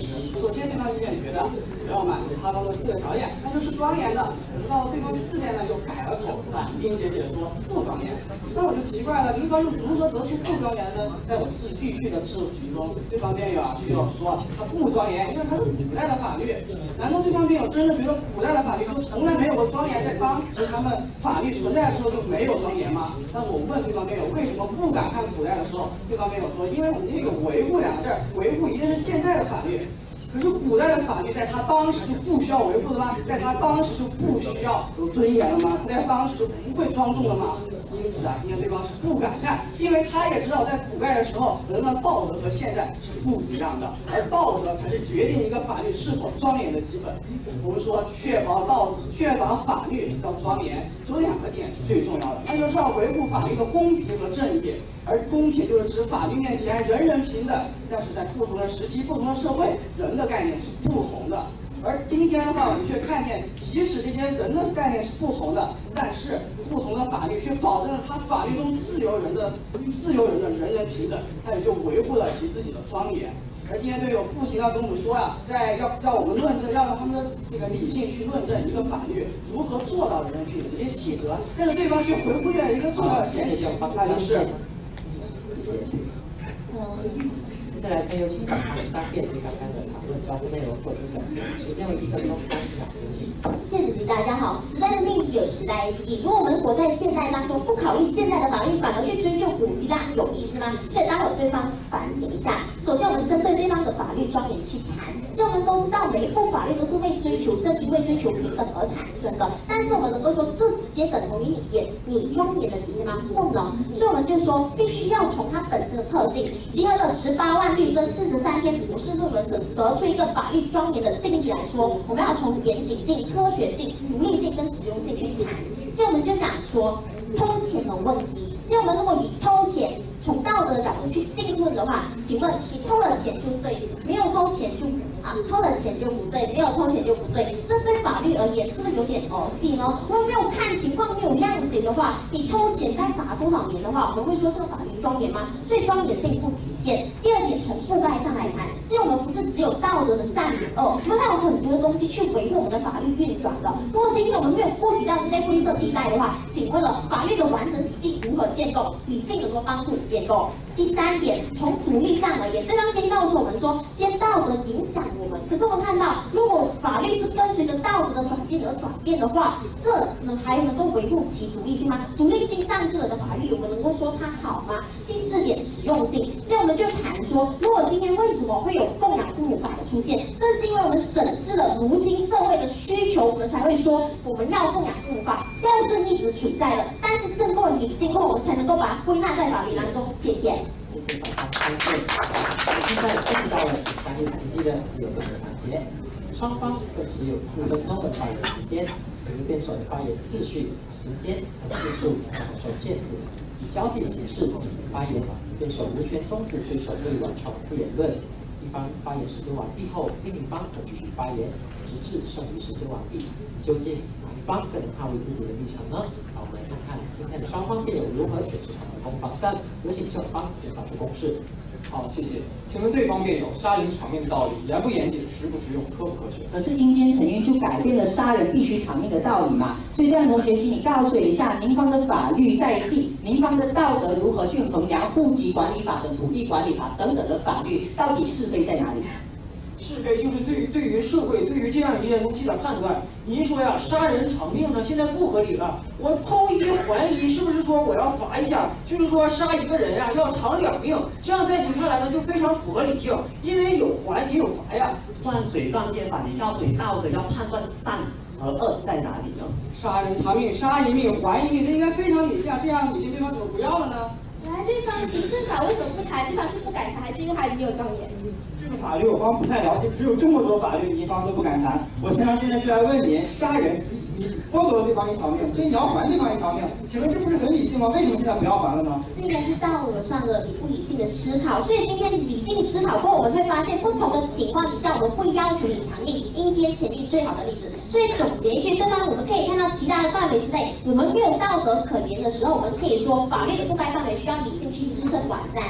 首先对方意愿觉得只要满足他方的四个条件，那就是庄严的。可是到对方四遍呢又改了口子，并且解说不庄严。那我就奇怪了，对方又如何得出不庄严的呢？在我是继续的质询中，对方辩友啊就要说他不庄严，因为它是古代的法律。难道对方辩友真的觉得古代的法律就从来没有过庄严，在当时他们法律存在的时候就没有庄严吗？那我问对方辩友为什么不敢看古代的时候，对方辩友说，因为我们这个维护两个字，维护一定是现在的法律。可是古代的法律在他当时就不需要维护了吗？在他当时就不需要有尊严了吗？在他当时就不会庄重了吗？因此啊，今天对方是不敢看，是因为他也知道在古代的时候，人的道德和现在是不一样的，而道德才是决定一个法律是否庄严的基本。我们说确保道，确保法律要庄严，有两个点是最重要的，那就是要维护法律的公平和正义。而公平就是指法律面前人人平等，但是在不同的时期、不同的社会，人的概念是不同的。而今天的话，我们却看见，即使这些人的概念是不同的，但是不同的法律却保证了他法律中自由人的自由人的人人平等，他也就维护了其自己的庄严。而今天队友不停地跟我们说呀、啊，在要要我们论证，要让他们的这个理性去论证一个法律如何做到人人平等这些细则，但是对方却回忽略了一个重要的前提，那就是。 谢谢。嗯，接下来将有请反方三辩对刚刚的讨论交互内容做出总结，时间为一分钟三十秒，有请。 谢谢主席，大家好。时代的命题有时代意义，如果我们活在现代当中，不考虑现在的法律，反而去追究古希腊，有意思吗？所以待会对方反省一下。首先，我们针对对方的法律庄严去谈。就我们都知道，每一部法律都是为追求正义、为追求平等而产生的。但是我们能够说，这直接等同于你严、你庄严的理性吗？不能。所以我们就说，必须要从它本身的特性，集合了十八万律师、四十三篇博士论文，得出一个法律庄严的定义来说，我们要从严谨性、科学性、独立性跟实用性去谈。所以我们就讲说，偷钱的问题。所以我们如果以偷钱从道德角度去定论的话，请问你偷了钱就对，没有偷钱就啊偷了钱就不对，没有偷钱就不对，这对法律而言是不是有点恶心呢？我们没有看情况，没有量刑的话，你偷钱该罚多少年的话，我们会说这个法律庄严吗？所以庄严性不体现。第二点，从覆盖上来谈，其实我们不是只有道德的善与恶，我们还有很多东西去维护我们的法律运转的。如果今天我们没有顾及到这些灰色地带的话，请问了法律的完整体系如何建构？理性能够帮助你建构。第三点，从独立上而言，对方今天告诉我们说，今天道德影响我们，可是我们看到，如果法律是跟随着道德的转变而转变的话，这能还能够维护其独立性吗？独立性丧失了的法律，我们能够说它好吗？第四点，实用性。所以我们就谈说，如果今天为什么会有奉养父母法的出现，正是因为我们审视了如今社会的需求，我们才会说我们要奉养父母法，孝顺一直存在的，但是正过理性后，我们才能够把它归纳在法律当中。谢谢。 谢谢反方三辩。现在进到了请参与实际的自由辩论环节，双方各持有四分钟的发言时间，每位辩手的发言次序、时间和次数将受限制，以交替形式进行发言。辩手无权终止对手未完成之言论。一方发言时间完毕后，另一方可继续发言，直至剩余时间完毕。究竟哪一方更能捍卫自己的立场呢？好，我们来看看今天的双方辩友如何诠释他们的攻防战。有请正方先发出攻势。 好，谢谢。请问对方辩友，杀人偿命的道理严不严谨，实不实用，科不科学？ 可是阴间成因就改变了杀人必须偿命的道理嘛？所以段同学，请你告诉一下，您方的法律在地，您方的道德如何去衡量户籍管理法的土地管理法等等的法律，到底是非在哪里？ 是非就是对于对于社会对于这样一件东西的判断。您说呀，杀人偿命呢，现在不合理了。我偷一还一，是不是说我要罚一下？就是说杀一个人呀，要偿两命，这样在您看来呢，就非常符合理性，因为有还也有罚呀。 断水断电法，你要嘴道德要判断善和恶在哪里呢？ 杀人偿命，杀一命还一命，这应该非常理性啊。这样理性对方怎么不要了呢？ 来，对方行政法为什么不谈？对方是不敢谈，还是因为他没有庄严？ 这个法律我方不太了解，只有这么多法律，您方都不敢谈。我现在现在就来问您，杀人你你剥夺了对方一条命，所以你要还对方一条命，请问这不是很理性吗？为什么现在不要还了呢？ 这应该是道德上的你不理性的思考。所以今天理性思考过后，我们会发现不同的情况底下，我们不要求你偿命，阴间前定最好的例子。所以总结一句，对方我们可以看到其他的范围之内，我们没有道德可言的时候，我们可以说法律的覆盖范围需要理性去支撑完善。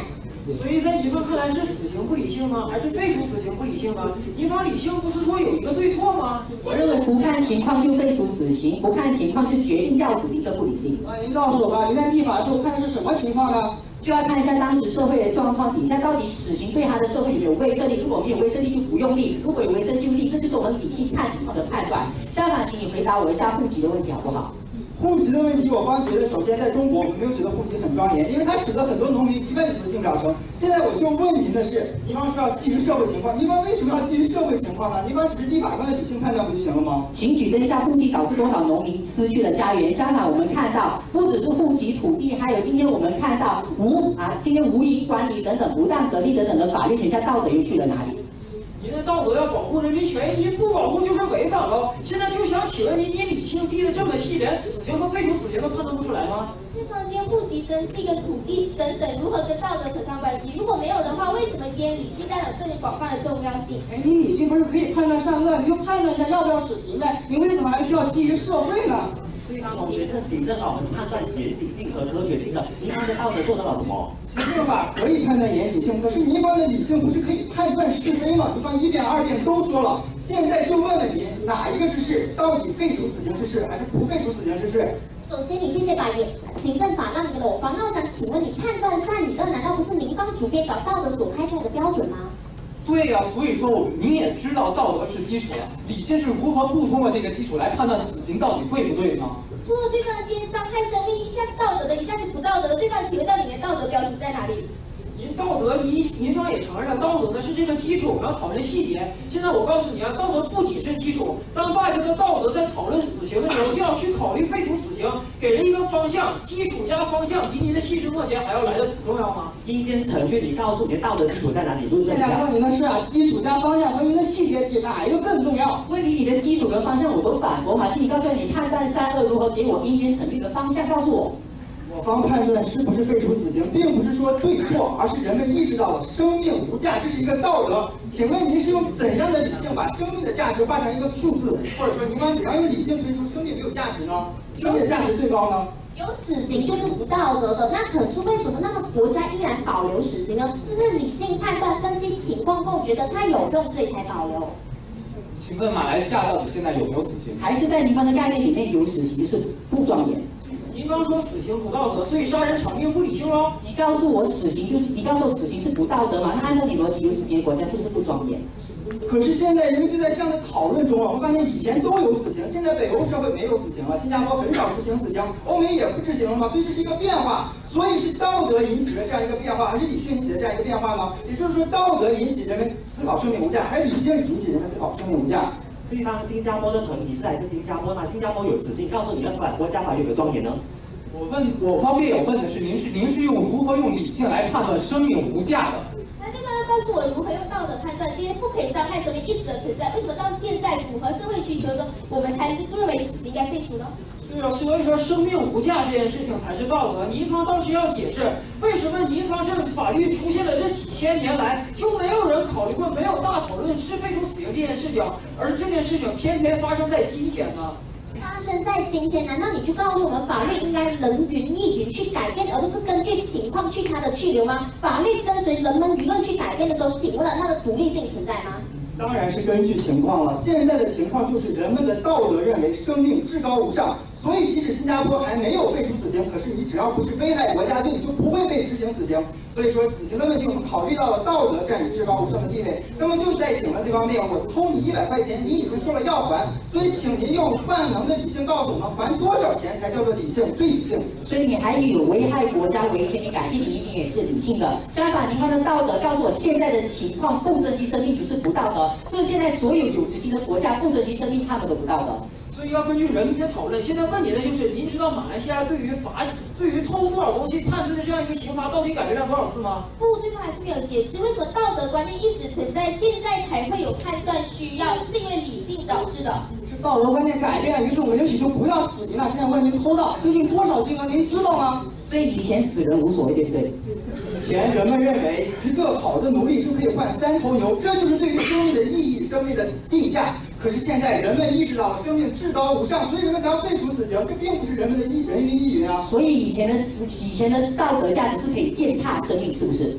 所以在您方看来是死刑不理性吗？还是废除死刑不理性呢？您方理性不是说有一个对错吗？ 我认为不看情况就废除死刑，不看情况就决定要死刑，这不理性。 啊，您告诉我吧，您在立法的时候看的是什么情况呢？ 就要看一下当时社会的状况底下，到底死刑对他的社会有没有威慑力？如果没有威慑力，就不用立；如果有威慑就立。这就是我们理性看情况的判断。相反，请你回答我一下户籍的问题好不好？ 户籍的问题，我方觉得，首先在中国，我们没有觉得户籍很庄严，因为它使得很多农民一辈子都进不了城。现在我就问您的是，您方说要基于社会情况，您方为什么要基于社会情况呢？您方只是立法官的理性判断不就行了吗？ 请举证一下户籍导致多少农民失去了家园。相反，我们看到不只是户籍、土地，还有今天我们看到无啊，今天无营管理等等不当得利等等的法律权下道德又去了哪里？ 您的道德要保护人民权益，您不保护就是违反了。现在就想请问您，您理性低的这么细，连死刑和废除死刑都判断不出来吗？ 对方间户籍登记跟土地等等如何跟道德扯上关系？如果没有的话，为什么今天理性代表更广泛的重要性？ 哎，你理性不是可以判断善恶，你就判断一下要不要死刑呗？你为什么还需要基于社会呢？ 对方同学，这个行政法我们是判断严谨性和科学性的，您方的道德做得到什么？ 行政法可以判断严谨性，可是您方的理性不是可以判断是非吗？您方一辩二辩都说了，现在就问问您，哪一个是是？到底废除死刑是是，还是不废除死刑是是？ 首先，你谢谢把严行政法让给了我方，那我想请问你，判断善与恶，难道不是您方主编搞道德所开出来的标准吗？ 对呀、啊，所以说我您也知道道德是基础了，理性是如何不通过这个基础来判断死刑到底对不对呢？ 除了对方今天伤害生命，一下是道德的，一下是不道德的，对方请问到底你的道德标准在哪里？ 您道德，您您方也承认了，道德呢是这个基础，我们要讨论细节。现在我告诉你啊，道德不仅是基础，当大家的道德在讨论死刑的时候，就要去考虑废除死刑，给了一个方向，基础加方向，比您的细枝末节还要来的重要吗？ 阴间程序，你告诉你的道德基础在哪里？论证一下。 现在问您的是啊，基础加方向和您的细节比哪一个更重要？ 问题你的基础跟方向我都反驳嘛，请你告诉我你判断善恶如何，给我阴间程序的方向告诉我。 我方判断是不是废除死刑，并不是说对错，而是人们意识到了生命无价，这是一个道德。请问您是用怎样的理性把生命的价值画上一个数字，或者说您方怎样用理性推出生命没有价值呢？生命的价值最高呢？ 有死刑就是不道德的，那可是为什么那么国家依然保留死刑呢？是不是理性判断分析情况后觉得它有用，所以才保留？ 请问马来西亚到底现在有没有死刑？ 还是在您方的概念里面有死刑就是不庄严？ 您刚说死刑不道德，所以杀人偿命不理性喽？ 你告诉我死刑就是你告诉我死刑是不道德吗？那按照你逻辑，有死刑的国家是不是不庄严？ 可是现在人们就在这样的讨论中啊，我们发现以前都有死刑，现在北欧社会没有死刑了，新加坡很少执行死刑，欧美也不执行了嘛，所以这是一个变化。所以是道德引起的这样一个变化，还是理性引起的这样一个变化呢？也就是说，道德引起人们思考生命无价，还是理性引起人们思考生命无价？ 对方新加坡的朋友，你是来自新加坡吗？新加坡有死刑，告诉你的法国家法有没有庄严呢？ 我问，我方面有问的是，您是您是用如何用理性来判断生命无价的？ 那对方要告诉我如何用道德判断今天不可以伤害生命一直的存在，为什么到现在符合社会需求的时候，我们才认为死刑应该废除呢？ 对啊，所以说生命无价这件事情才是道德。您方倒是要解释，为什么您方这法律出现了这几千年来就没有人考虑过，没有大讨论是废除死刑这件事情，而这件事情偏偏发生在今天呢？ 发生在今天，难道你就告诉我们法律应该人云亦云去改变，而不是根据情况去它的去留吗？法律跟随人们舆论去改变的时候，请问了它的独立性存在吗？ 当然是根据情况了。现在的情况就是人们的道德认为生命至高无上，所以即使新加坡还没有废除死刑，可是你只要不是危害国家罪，你就不会被执行死刑。所以说死刑的问题，我们考虑到了道德占有至高无上的地位。那么就再请问对方辩友，我偷你一百块钱，你已经说了要还，所以请您用万能的理性告诉我们，还多少钱才叫做理性，最理性？ 所以你还有危害国家为前提感谢你一定也是理性的。相反，您方的道德告诉我现在的情况不珍惜生命就是不道德，是不是现在所有有死刑的国家不珍惜生命，他们都不道德？ 所以要根据人民的讨论。现在问您的就是，您知道马来西亚对于罚、对于偷多少东西判罪的这样一个刑罚到底改变了多少次吗？ 不，对方还是没有解释为什么道德观念一直存在，现在才会有判断需要，是因为理性导致的。 是道德观念改变，于是我们也许就不要死刑了。现在问您偷盗究竟多少金额，您知道吗？ 所以以前死人无所谓，对不对？ 以前人们认为一个好的奴隶是可以换三头牛，这就是对于生命的意义、生命的定价。可是现在人们意识到了生命至高无上，所以人们才要废除死刑，这并不是人们的意人云亦云啊。 所以以前的死，以前的道德价值是可以践踏生命，是不是？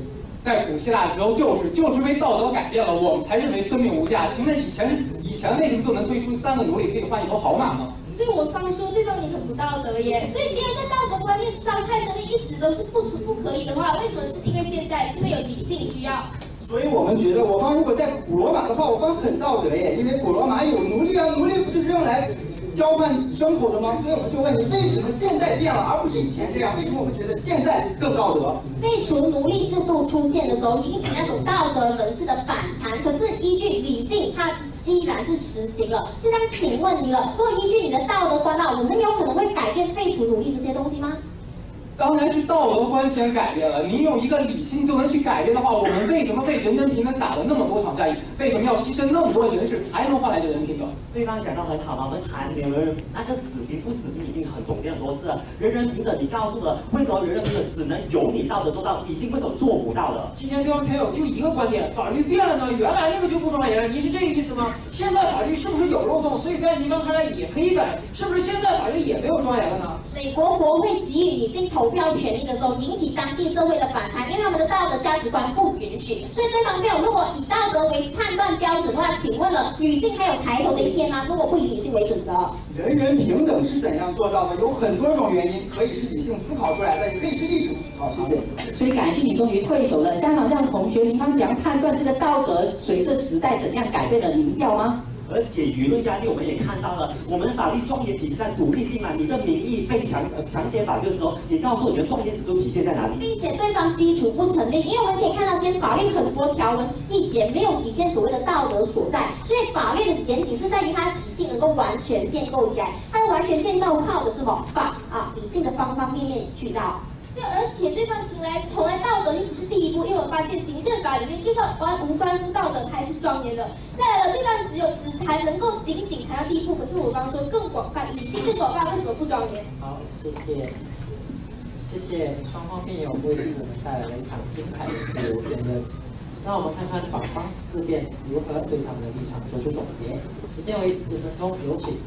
在古希腊时候就是就是被道德改变了，我们才认为生命无价。请问以前以前为什么就能推出三个奴隶可以换一头好马呢？ 所以我方说对方你很不道德耶。所以既然在道德观念伤害生命一直都是不不可以的话，为什么是因为现在是因为有理性需要？ 所以我们觉得我方如果在古罗马的话，我方很道德耶，因为古罗马有奴隶啊，奴隶不就是用来交换牲口的吗？所以我们就问你，为什么现在变了，而不是以前这样？为什么我们觉得现在更道德？ 废除奴隶制度出现的时候，引起那种道德人士的反弹，可是依据理性，它依然是实行了。就这样，请问你了，如果依据你的道德观呢，我们有可能会改变废除奴隶这些东西吗？ 当然是道德观先改变了。你有一个理性就能去改变的话，我们为什么为人人平等打了那么多场战役？为什么要牺牲那么多人士才能换来这人人平等？ 对方讲得很好嘛，我们谈人人那个死刑不死刑已经很总结很多次了。人人平等，你告诉了为什么人人平等只能由你道德做到，理性为什么做不到的？ 今天对方朋友就一个观点，法律变了呢，原来那个就不庄严了，您是这个意思吗？现在法律是不是有漏洞？所以在您方看来也可以改，是不是现在法律也没有庄严了呢？ 美国国会给予女性投票权利的时候，引起当地社会的反弹，因为他们的道德价值观不允许。所以对方朋友，如果以道德为判断标准的话，请问了，女性还有抬头的一天吗？如果不以理性为准则， 人人平等是怎样做到的？有很多种原因，可以是理性思考出来的，也可以是历史。好，谢谢。 所以感谢你终于退守了。香港亮同学，您方怎样判断这个道德随着时代怎样改变了民调吗？ 而且舆论压力我们也看到了，我们的法律庄严体现在独立性嘛，你的民意被强呃强奸法律的时候，你告诉我你的庄严指数体现在哪里？ 并且对方基础不成立，因为我们可以看到今天法律很多条文细节没有体现所谓的道德所在，所以法律的严谨是在于它的体系能够完全建构起来，它的完全建构靠的是什么？法啊理性的方方面面俱到。 就而且对方请来从来道德就不是第一步，因为我发现行政法里面就算关无关乎道德，它还是庄严的。再来了，对方只有只谈能够仅仅谈到第一步，可是我刚刚说更广泛，理性更广泛，为什么不庄严？ 好，谢谢，谢谢双方辩友为我们带来了一场精彩的自由辩论。让我们看看法方四辩如何对他们的立场做出总结。时间为四分钟，有请。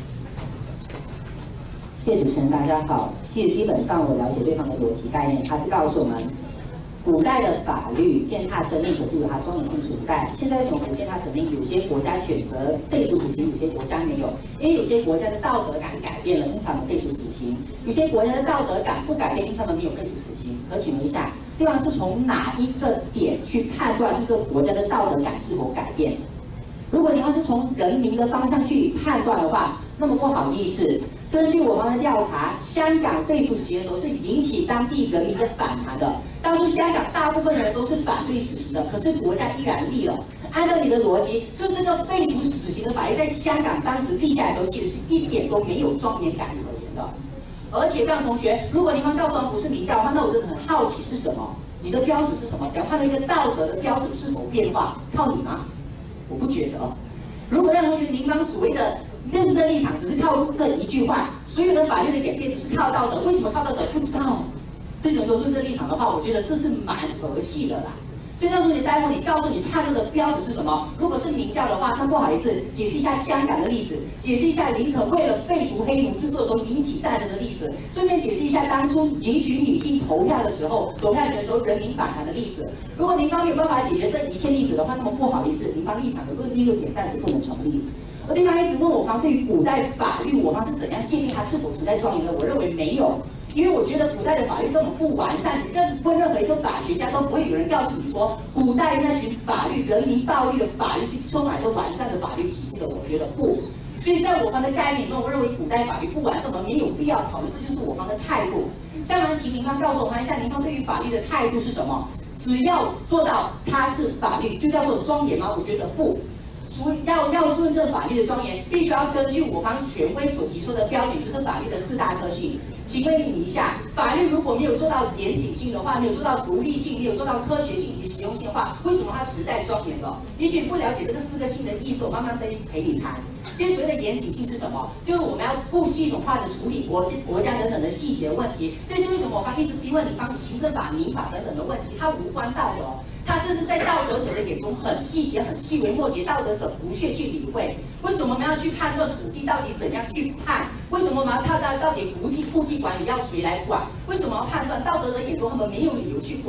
谢谢主持人，大家好。其实基本上我了解对方的逻辑概念，他是告诉我们，古代的法律践踏生命可是有它庄严性存在。现在为什么不践踏生命？有些国家选择废除死刑，有些国家没有，因为有些国家的道德感改变了，因此他们废除死刑；有些国家的道德感不改变，因此他们没有废除死刑。可请问一下，对方是从哪一个点去判断一个国家的道德感是否改变？如果你要是从人民的方向去判断的话，那么不好意思。根据我方的调查，香港废除死刑的时候是引起当地人民的反弹的。当初香港大部分人都是反对死刑的，可是国家依然立了。按照你的逻辑，是不是这个废除死刑的法律在香港当时立下来的时候，其实是一点都没有庄严感可言的？而且，各位同学，如果您方告诉我们不是民调的话，那我真的很好奇是什么？你的标准是什么？只要判断一个道德的标准是否变化，靠你吗？我不觉得。如果让同学您方所谓的认真立场只是靠这一句话，所有的法律的演变都是靠道德，为什么靠道德不知道？这种的认真立场的话，我觉得这是蛮儿戏的啦。所以让同学待会你告诉你判断的标准是什么？如果是民调的话，那不好意思，解释一下香港的历史，解释一下林肯为了废除黑奴制度的时候引起战争的历史，顺便解释一下当初允许女性投票的时候，投票权的时候人民反弹的例子。如果您方没有办法解决这一切例子的话，那么不好意思，您方立场的论立论点暂时不能成立。而对方一直问我方对于古代法律，我方是怎样界定它是否存在庄严的？我认为没有，因为我觉得古代的法律根本不完善，任问任何一个法学家都不会有人告诉你说，古代那群法律人民暴力的法律是充满着完善的法律体系的。我觉得不，所以在我方的概念中，我认为古代法律不完善，我们没有必要讨论，这就是我方的态度。下面请您方告诉我们一下，您方对于法律的态度是什么？只要做到它是法律，就叫做庄严吗？我觉得不。所以要要论证法律的庄严，必须要根据我方权威所提出的标准，就是法律的四大特性。请问你一下，法律如果没有做到严谨性的话，没有做到独立性，没有做到科学性以及实用性的话，为什么它存在庄严了？也许不了解这个四个性的意思，我慢慢陪陪你谈。今天所谓的严谨性是什么？就是我们要不系统化的处理国国家等等的细节问题。这是为什么我方一直逼问你方行政法、民法等等的问题，它无关道德。它甚至在道德者的眼中很细节、很细微末节，道德者不屑去理会。为什么我们要去判断土地到底怎样去判？为什么我们要判断到底户籍户籍管理要谁来管？为什么要判断？道德者眼中他们没有理由去管。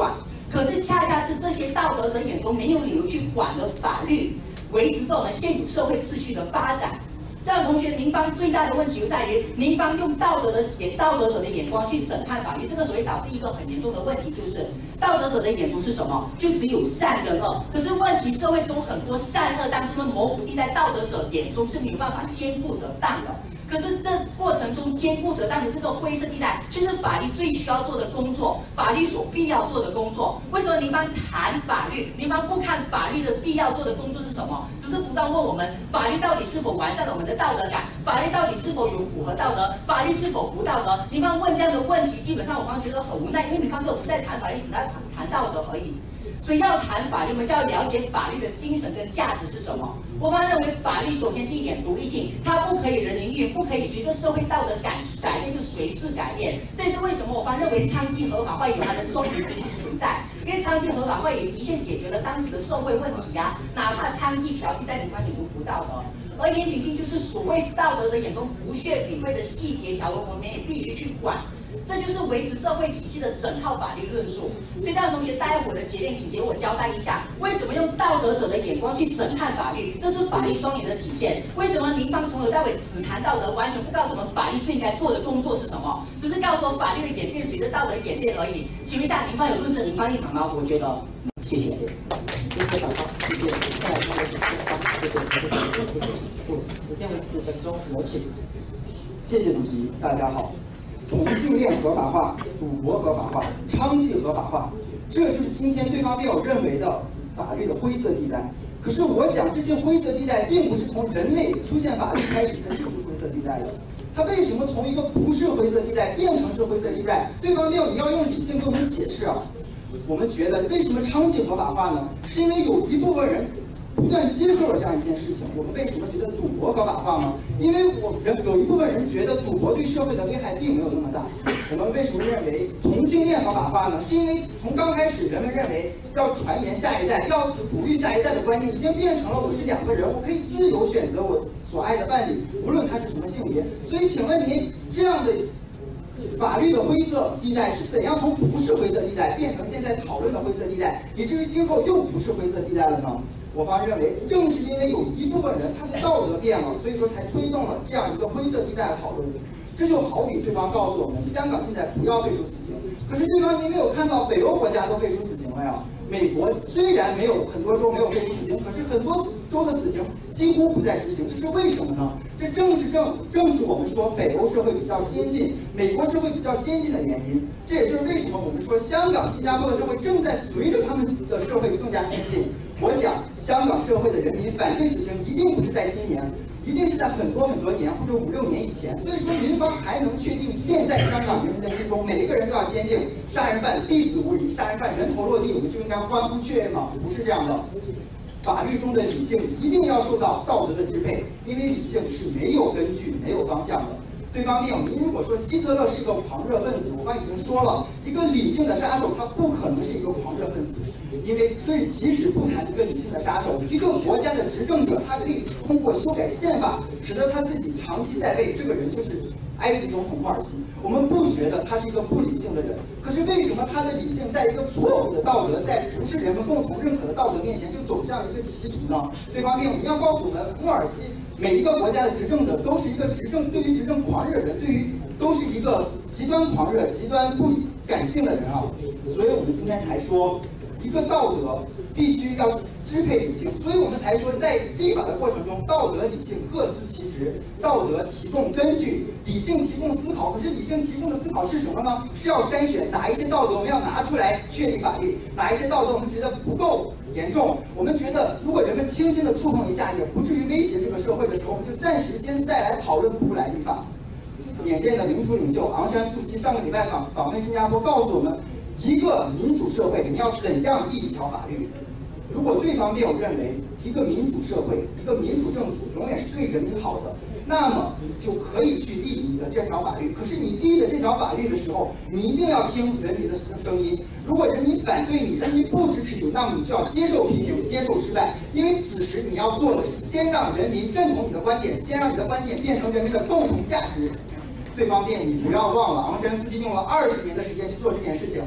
可是恰恰是这些道德者眼中没有理由去管的法律，维持着我们现有社会秩序的发展。这样，同学，您方最大的问题就在于，您方用道德的眼、道德者的眼光去审判法律，这个所谓导致一个很严重的问题，就是道德者的眼中是什么？就只有善跟恶。可是问题，社会中很多善恶当中的模糊地带，道德者眼中是没有办法兼顾得当的。可是这过程中兼顾得当的这个灰色地带，却是法律最需要做的工作，法律所必要做的工作。为什么您方谈法律，您方不看法律的必要做的工作是什么？只是不断问我们，法律到底是否完善了我们的道德感？法律到底是否有符合道德？法律是否不道德？您方问这样的问题，基本上我方觉得很无奈，因为您方根本不是在谈法律，只在谈谈道德而已。所以要谈法律，我们就要了解法律的精神跟价值是什么。我方认为，法律首先第一点独立性，它不可以人云亦云，不可以随着社会道德改改变就随之改变。这是为什么我方认为娼妓合法化有它的重要之处存在，因为娼妓合法化也的确解决了当时的社会问题呀、啊。哪怕娼妓嫖妓在民方眼中不道德，而严谨性就是所谓道德者眼中不屑理会的细节条文，我们也必须去管。这就是维持社会体系的整套法律论述。所以，大家同学，待会儿的结论，请给我交代一下，为什么用道德者的眼光去审判法律？这是法律庄严的体现。为什么您方从头到尾只谈道德，完全不告诉我们法律最应该做的工作是什么？只是告诉我法律的演变随着道德演变而已。请问一下，您方有论证您方立场吗？我觉得，谢谢。 谢谢导方时间，再来看的是方时间，时间为四分钟，有请。 谢谢主席，大家好。同性恋合法化、赌博合法化、娼妓合法化，这就是今天对方辩友认为的法律的灰色地带。可是我想，这些灰色地带并不是从人类出现法律开始它就是灰色地带的。它为什么从一个不是灰色地带变成是灰色地带？对方辩友，你要用理性给我们解释啊！我们觉得，为什么娼妓合法化呢？是因为有一部分人不断接受了这样一件事情。我们为什么觉得赌博合法化吗？因为我人有一部分人觉得赌博对社会的危害并没有那么大。我们为什么认为同性恋合法化呢？是因为从刚开始人们认为要传言下一代、要哺育下一代的观念，已经变成了我是两个人，我可以自由选择我所爱的伴侣，无论他是什么性别。所以，请问您这样的法律的灰色地带是怎样从不是灰色地带变成现在讨论的灰色地带，以至于今后又不是灰色地带了呢？我方认为，正是因为有一部分人他的道德变了，所以说才推动了这样一个灰色地带的讨论。这就好比对方告诉我们，香港现在不要废除死刑，可是对方您没有看到北欧国家都废除死刑了呀。美国虽然没有很多州没有废除死刑，可是很多州的死刑几乎不再执行，这是为什么呢？这正是正正是我们说北欧社会比较先进，美国社会比较先进的原因。这也就是为什么我们说香港、新加坡的社会正在随着他们的社会更加先进。我想，香港社会的人民反对死刑一定不是在今年，一定是在很多很多年或者五六年以前。所以说，民方还能确定现在香港人民的心中每一个人都要坚定，杀人犯必死无疑，杀人犯人头落地，我们就应该欢呼雀跃吗？不是这样的。法律中的理性一定要受到道德的支配，因为理性是没有根据、没有方向的。对方辩友，您如果说希特勒是一个狂热分子，我刚已经说了，一个理性的杀手他不可能是一个狂热分子，因为所以即使不谈一个理性的杀手，一个国家的执政者，他可以通过修改宪法，使得他自己长期在位，这个人就是埃及总统穆尔西。我们不觉得他是一个不理性的人，可是为什么他的理性在一个错误的道德，在不是人们共同认可的道德面前，就走向了一个歧途呢？对方辩友，你要告诉我们，穆尔西。每一个国家的执政者都是一个执政对于执政狂热的人，对于都是一个极端狂热、极端不理感性的人啊，所以我们今天才说，一个道德必须要支配理性，所以我们才说，在立法的过程中，道德、理性各司其职，道德提供根据，理性提供思考。可是理性提供的思考是什么呢？是要筛选哪一些道德我们要拿出来确立法律，哪一些道德我们觉得不够严重，我们觉得如果人们轻轻的触碰一下，也不至于威胁这个社会的时候，我们就暂时先再来讨论不来立法。缅甸的民主领袖昂山素季上个礼拜访访问新加坡，告诉我们，一个民主社会你要怎样立一条法律。如果对方辩友认为一个民主社会、一个民主政府永远是对人民好的，那么你就可以去立你的这条法律。可是你立的这条法律的时候，你一定要听人民的声音。如果人民反对你，人民不支持你，那么你就要接受批评，接受失败。因为此时你要做的是先让人民认同你的观点，先让你的观点变成人民的共同价值。对方辩友，你不要忘了，昂山素季用了二十年的时间去做这件事情。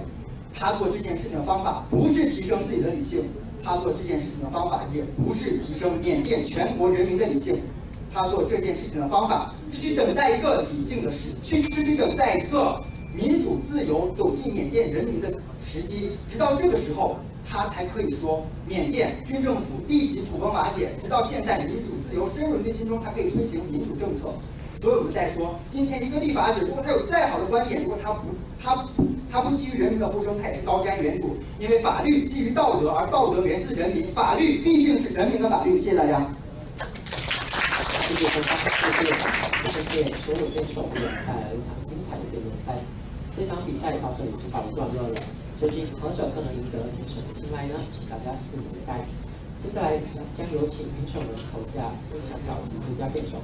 他做这件事情的方法不是提升自己的理性，他做这件事情的方法也不是提升缅甸全国人民的理性，他做这件事情的方法是去等待一个理性的时，去是去等待一个民主自由走进缅甸人民的时机，直到这个时候，他才可以说缅甸军政府立即土崩瓦解，直到现在民主自由深入人民心中，他可以推行民主政策。所以我们在说，今天一个立法者，如果他有再好的观点，如果他不他他不基于人民的呼声，他也是高瞻远瞩，因为法律基于道德，而道德源自人民，法律毕竟是人民的法律。谢谢大家。 谢谢分享，谢谢谢谢所有辩手为我们带来一场精彩的辩论赛。这场比赛到这里就告一段落了。究竟何者更能赢得评审的青睐呢？请大家拭目以待。接下来将有请评审们投下印象票及最佳辩手。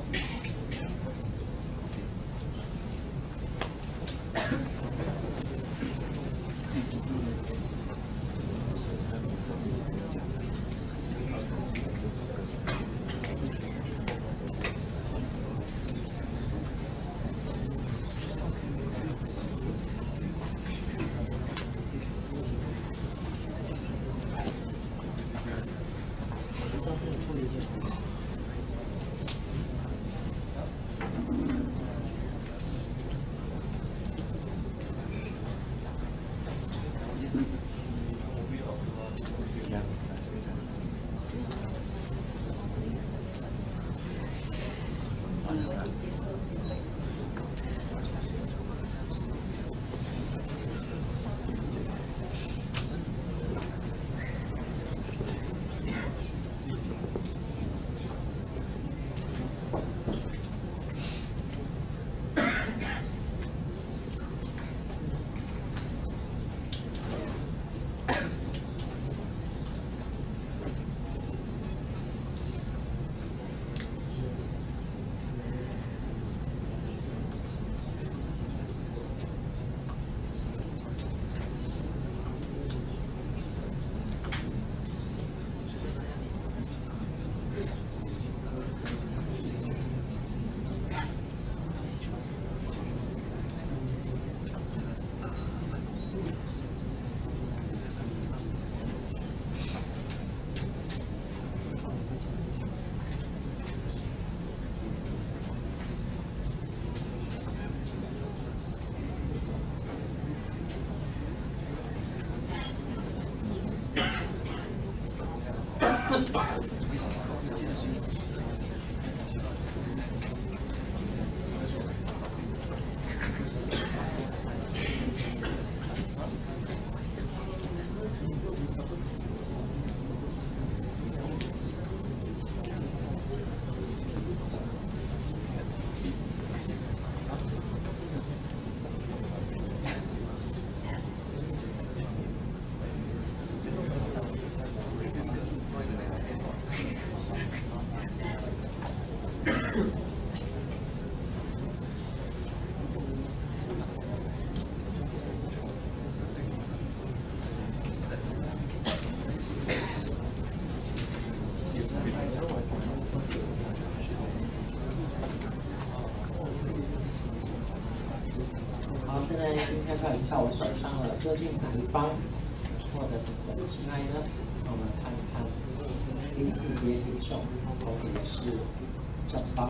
现在今天票已经到我手上了，究竟哪一方获得评审的青睐呢？让我们看一看林子杰评审投给的是正方。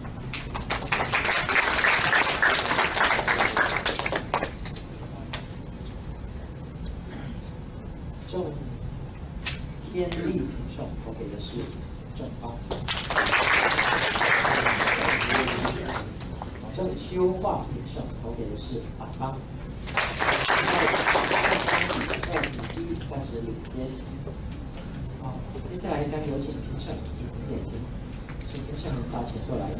郑天利评审投给的是正方。郑秋化评审投给的是反方，二比一暂时领先。好，接下来将有请评审进行点评，请评审们到前座来。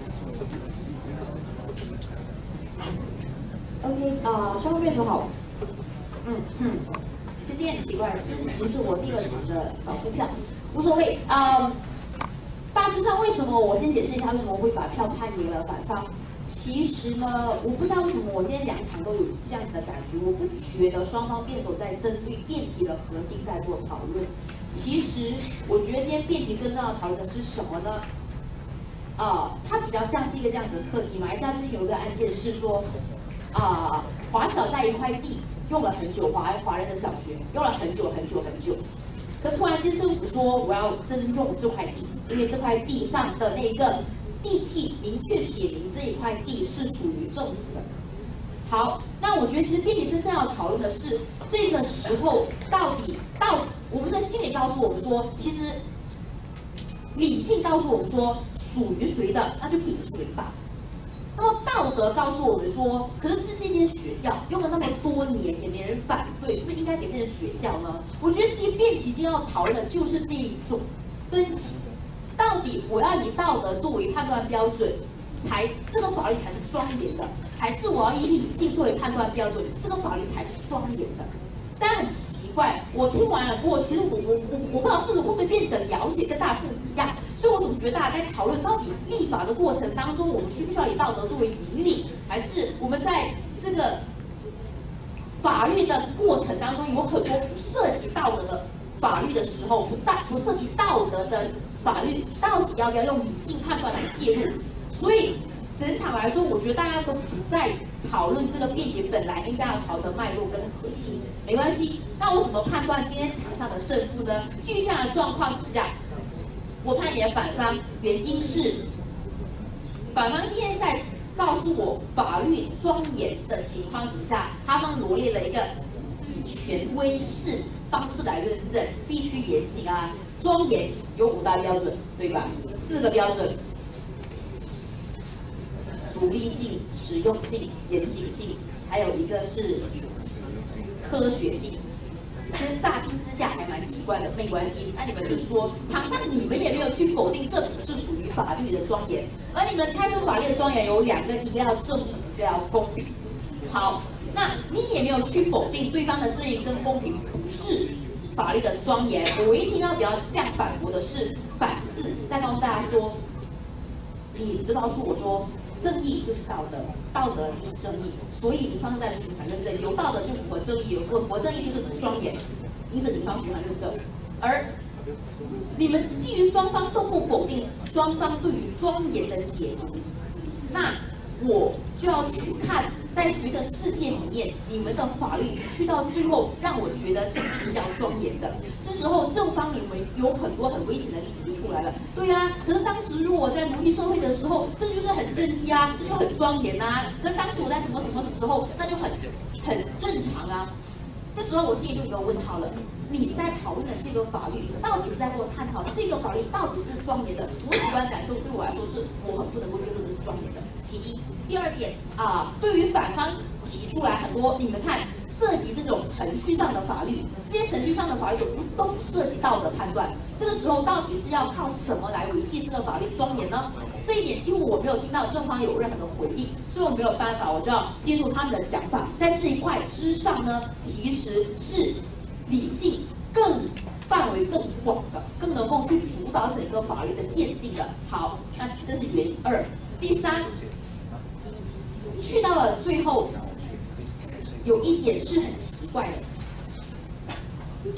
OK， 呃，双方辩手好。 嗯嗯，其实今天很奇怪，这已经是我第二场的少数票，无所谓。嗯，大致上为什么我先解释一下为什么会把票判给了反方。其实呢，我不知道为什么我今天两场都有这样子的感觉，我不觉得双方辩手在针对辩题的核心在做讨论。其实我觉得今天辩题真正要讨论的是什么呢？啊、呃，它比较像是一个这样子的课题。马来西亚最近有一个案件是说，啊、呃，华小在一块地用了很久，华华人的小学用了很久很久很久，可突然间政府说我要征用这块地，因为这块地上的那个地契明确写明这一块地是属于政府的。好，那我觉得其实辩题真正要讨论的是这个时候到底到我们的心理告诉我们说，其实理性告诉我们说属于谁的那就给谁吧。那么道德告诉我们说，可是这是一间学校，用了那么多年也没人反对，是不是应该给这间学校呢？我觉得其实辩题今天要讨论的就是这一种分歧。到底我要以道德作为判断标准，才这个法律才是庄严的，还是我要以理性作为判断标准，这个法律才是庄严的？但很奇怪，我听完了过后，其实我我我我不知道是不是我对辩题的了解跟大家不一样，所以我总觉得大家在讨论到底立法的过程当中，我们需不需要以道德作为引领，还是我们在这个法律的过程当中有很多不涉及道德的法律的时候，不道不涉及道德的法律到底要不要用理性判断来介入？所以整场来说，我觉得大家都不在讨论这个辩题本来应该要讨论的脉络跟核心。没关系，那我怎么判断今天场上的胜负呢？基于这样的状况底下，我判给反方，原因是反方今天在告诉我法律庄严的情况底下，他们罗列了一个以权威式方式来论证，必须严谨啊。庄严有五大标准，对吧？四个标准：独立性、实用性、严谨性，还有一个是科学性。其实乍听之下还蛮奇怪的，没关系。那你们就说，场上你们也没有去否定这不是属于法律的庄严，而你们开出法律的庄严有两个，一个要正义，一个要公平。好，那你也没有去否定对方的正义跟公平不是法律的庄严。我一听到比较像反驳的是反思，再告诉大家说，你就告诉我说，正义就是道德，道德就是正义，所以你方在循环论证，有道德就符合正义，有符合正义就是庄严，因此你方循环论证。而你们基于双方都不否定双方对于庄严的解读，那我就要去看，在随着世界里面，你们的法律去到最后，让我觉得是比较庄严的。这时候正方你们有很多很危险的例子就出来了。对啊，可是当时如果在奴隶社会的时候，这就是很正义啊，这就很庄严啊。可是当时我在什么什么时候，那就很很正常啊。这时候我心里就有一个问号了，你在讨论的这个法律，到底是在跟我探讨这个法律到底是不是庄严的？我主观感受对我来说是我很不能够接受的是庄严的。其一，第二点啊，对于反方提出来很多，你们看涉及这种程序上的法律，这些程序上的法律都不涉及道德判断。这个时候到底是要靠什么来维系这个法律庄严呢？这一点几乎我没有听到正方有任何的回应，所以我没有办法，我就要接受他们的讲法。在这一块之上呢，其实是理性更范围更广的，更能够去主导整个法律的鉴定的。好，那这是原因二。第三，去到了最后，有一点是很奇怪的，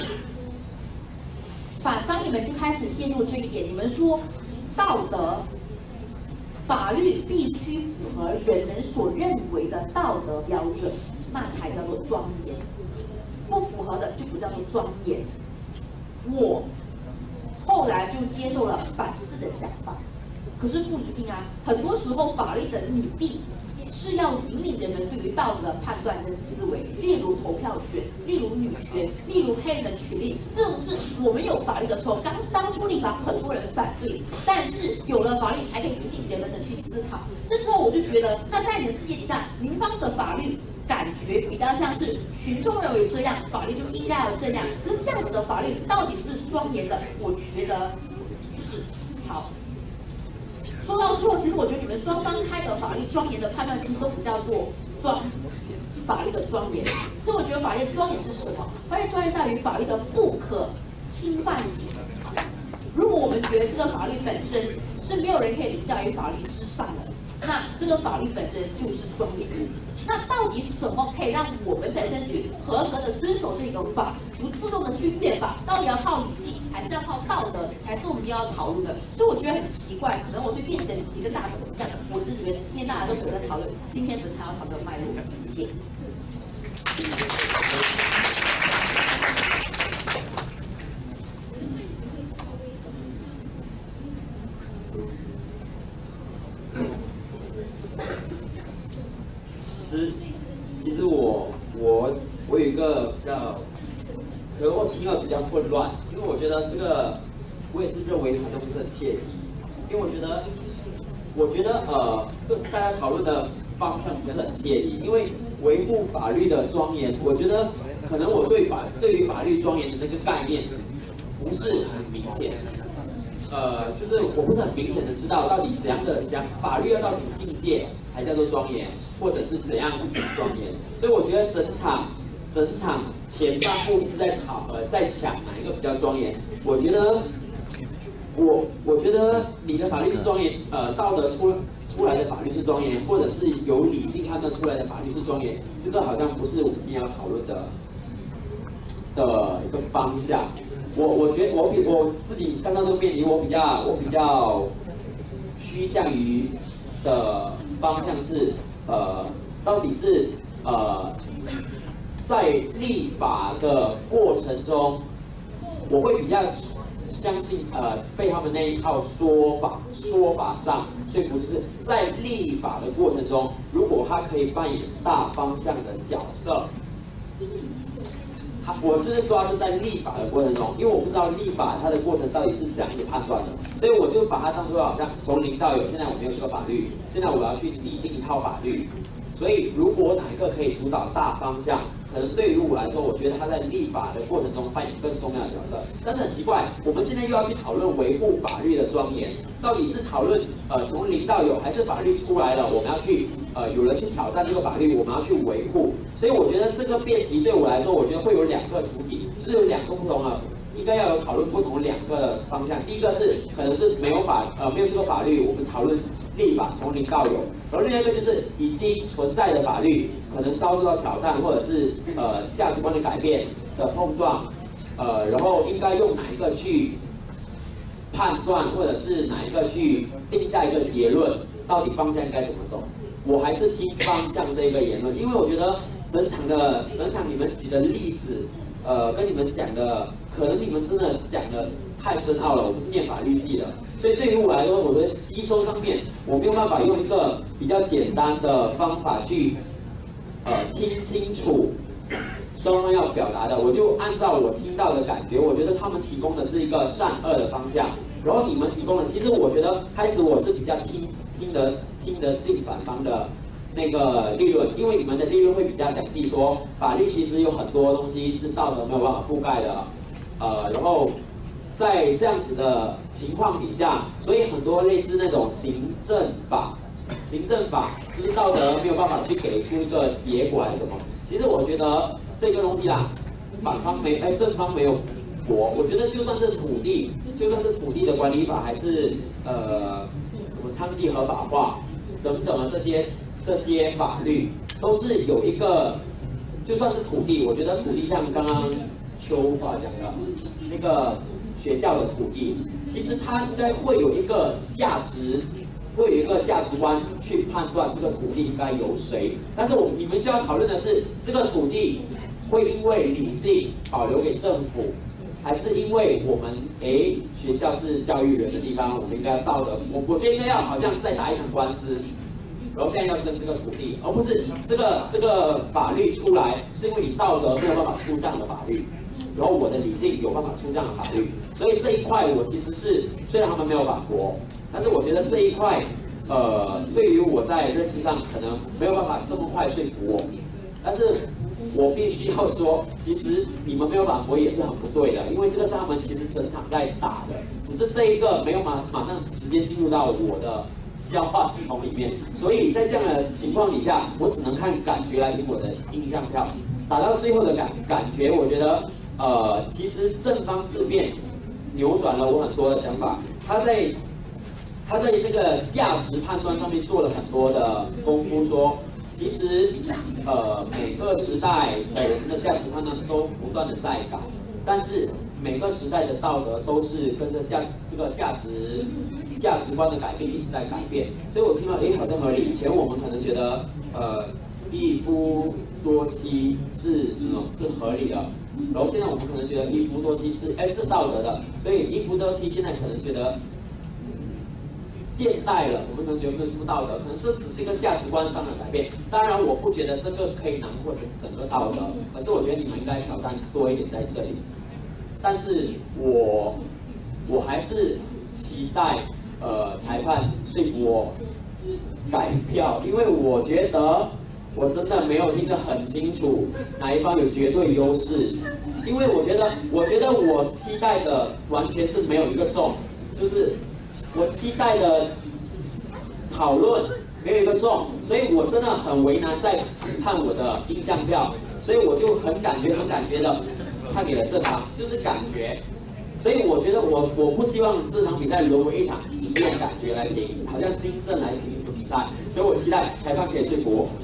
反方你们就开始陷入这一点，你们说道德。法律必须符合人们所认为的道德标准，那才叫做庄严。不符合的就不叫做庄严。我后来就接受了反思的讲法，可是不一定啊。很多时候法律的拟定是要引领人们对于道德的判断跟思维，例如投票权，例如女权，例如黑人的权利，这种是我们有法律的时候，刚当初立法很多人反对，但是有了法律才可以引领人们的去思考。这时候我就觉得，那在你的世界底下，民方的法律感觉比较像是群众认为这样，法律就应该要这样。可是这样子的法律到底是不是庄严的？我觉得不是。好。 说到最后，其实我觉得你们双方开的法律庄严的判断，其实都不叫做庄法律的庄严。所以我觉得法律的庄严是什么？法律庄严在于法律的不可侵犯性。如果我们觉得这个法律本身是没有人可以凌驾于法律之上的，那这个法律本身就是庄严。那到底什么可以让我们本身去合格的遵守这个法，不自动的去越法？到底要靠理性，还是要靠道德，才是我们今天要讨论的？所以我觉得很奇怪，可能我对辩题的理解跟大家不一样。我只是觉得今天大家都可能在讨论今天本场要讨论的脉络。谢谢。 其实，其实我我我有一个比较，可能我听了比较混乱，因为我觉得这个我也是认为好像不是很切题，因为我觉得我觉得呃，大家讨论的方向不是很切题，因为维护法律的庄严，我觉得可能我对法对于法律庄严的那个概念不是很明显。呃，就是我不是很明显的知道到底怎样的怎样法律要到什么境界才叫做庄严，或者是怎样比庄严。所以我觉得整场整场前半部一直在讨呃在抢哪一个比较庄严。我觉得我我觉得你的法律是庄严，呃，道德出出来的法律是庄严，或者是由理性判断出来的法律是庄严，这个好像不是我们今天要讨论的的一个方向。我我觉得我比我自己看到这个辩题，我比较我比较趋向于的方向是，呃，到底是呃在立法的过程中，我会比较相信呃被他们那一套说法说法上说服，就是在立法的过程中，如果他可以扮演大方向的角色。我就是抓住在立法的过程中，因为我不知道立法它的过程到底是怎样子判断的，所以我就把它当作好像从零到有。现在我没有这个法律，现在我要去拟定一套法律。所以如果哪一个可以主导大方向，可能对于我来说，我觉得他在立法的过程中扮演更重要的角色。但是很奇怪，我们现在又要去讨论维护法律的庄严，到底是讨论呃从零到有，还是法律出来了，我们要去呃有人去挑战这个法律，我们要去维护。所以我觉得这个辩题对我来说，我觉得会有两个主体，就是有两个不同的，应该要有讨论不同两个方向。第一个是可能是没有法呃没有这个法律，我们讨论立法从零到有。然后另外一个就是已经存在的法律，可能遭受到挑战，或者是呃价值观的改变的碰撞，呃，然后应该用哪一个去判断，或者是哪一个去定下一个结论，到底方向应该怎么走？我还是听方向这个言论，因为我觉得整场的整场你们举的例子，呃，跟你们讲的，可能你们真的讲的太深奥了。我不是念法律系的，所以对于我来说，我的吸收上面，我没有办法用一个比较简单的方法去，呃，听清楚双方要表达的。我就按照我听到的感觉，我觉得他们提供的是一个善恶的方向，然后你们提供的，其实我觉得开始我是比较听听得听得进反方的那个立论，因为你们的立论会比较详细，说法律其实有很多东西是道德没有办法覆盖的，呃，然后在这样子的情况底下，所以很多类似那种行政法，行政法就是道德没有办法去给出一个结果还是什么。其实我觉得这个东西啦，反方没哎正方没有驳，我觉得就算是土地，就算是土地的管理法，还是呃什么娼妓合法化等等的这些。这些法律都是有一个，就算是土地，我觉得土地像刚刚秋华讲的，那个学校的土地，其实它应该会有一个价值，会有一个价值观去判断这个土地应该由谁。但是我你们就要讨论的是，这个土地会因为理性保留给政府，还是因为我们诶学校是教育人的地方，我们应该道德，我我觉得应该要好像再打一场官司。然后现在要争这个土地，而不是这个这个法律出来，是因为你道德没有办法出这样的法律，然后我的理性有办法出这样的法律，所以这一块我其实是虽然他们没有法驳，但是我觉得这一块，呃，对于我在认知上可能没有办法这么快说服我， 但是我必须要说，其实你们没有反驳也是很不对的，因为这个是他们其实整场在打的，只是这一个没有马马上直接进入到我的消化系统里面，所以在这样的情况底下，我只能看感觉来评我的印象票。打到最后的感感觉，我觉得呃，其实正方四辩扭转了我很多的想法，他在。他在那个价值判断上面做了很多的功夫，说其实呃每个时代的我们的价值判断都不断的在改，但是每个时代的道德都是跟着价这个价值价值观的改变一直在改变，所以我听到诶好像合理。以前我们可能觉得呃一夫多妻是什么是合理的，然后现在我们可能觉得一夫多妻是哎是道德的，所以一夫多妻现在可能觉得。现代了，我们可能觉得没有这么道德，可能这只是一个价值观上的改变。当然，我不觉得这个可以囊括成整个道德，可是我觉得你们应该挑战多一点在这里。但是我我还是期待呃裁判说服我改票，因为我觉得我真的没有听得很清楚哪一方有绝对优势，因为我觉得我觉得我期待的完全是没有一个中，就是。我期待的讨论没有一个中，所以我真的很为难在判我的印象票，所以我就很感觉很感觉的判给了正方，就是感觉。所以我觉得我我不希望这场比赛沦为一场只是用感觉来评，好像新政来评比赛，所以我期待裁判可以说服我。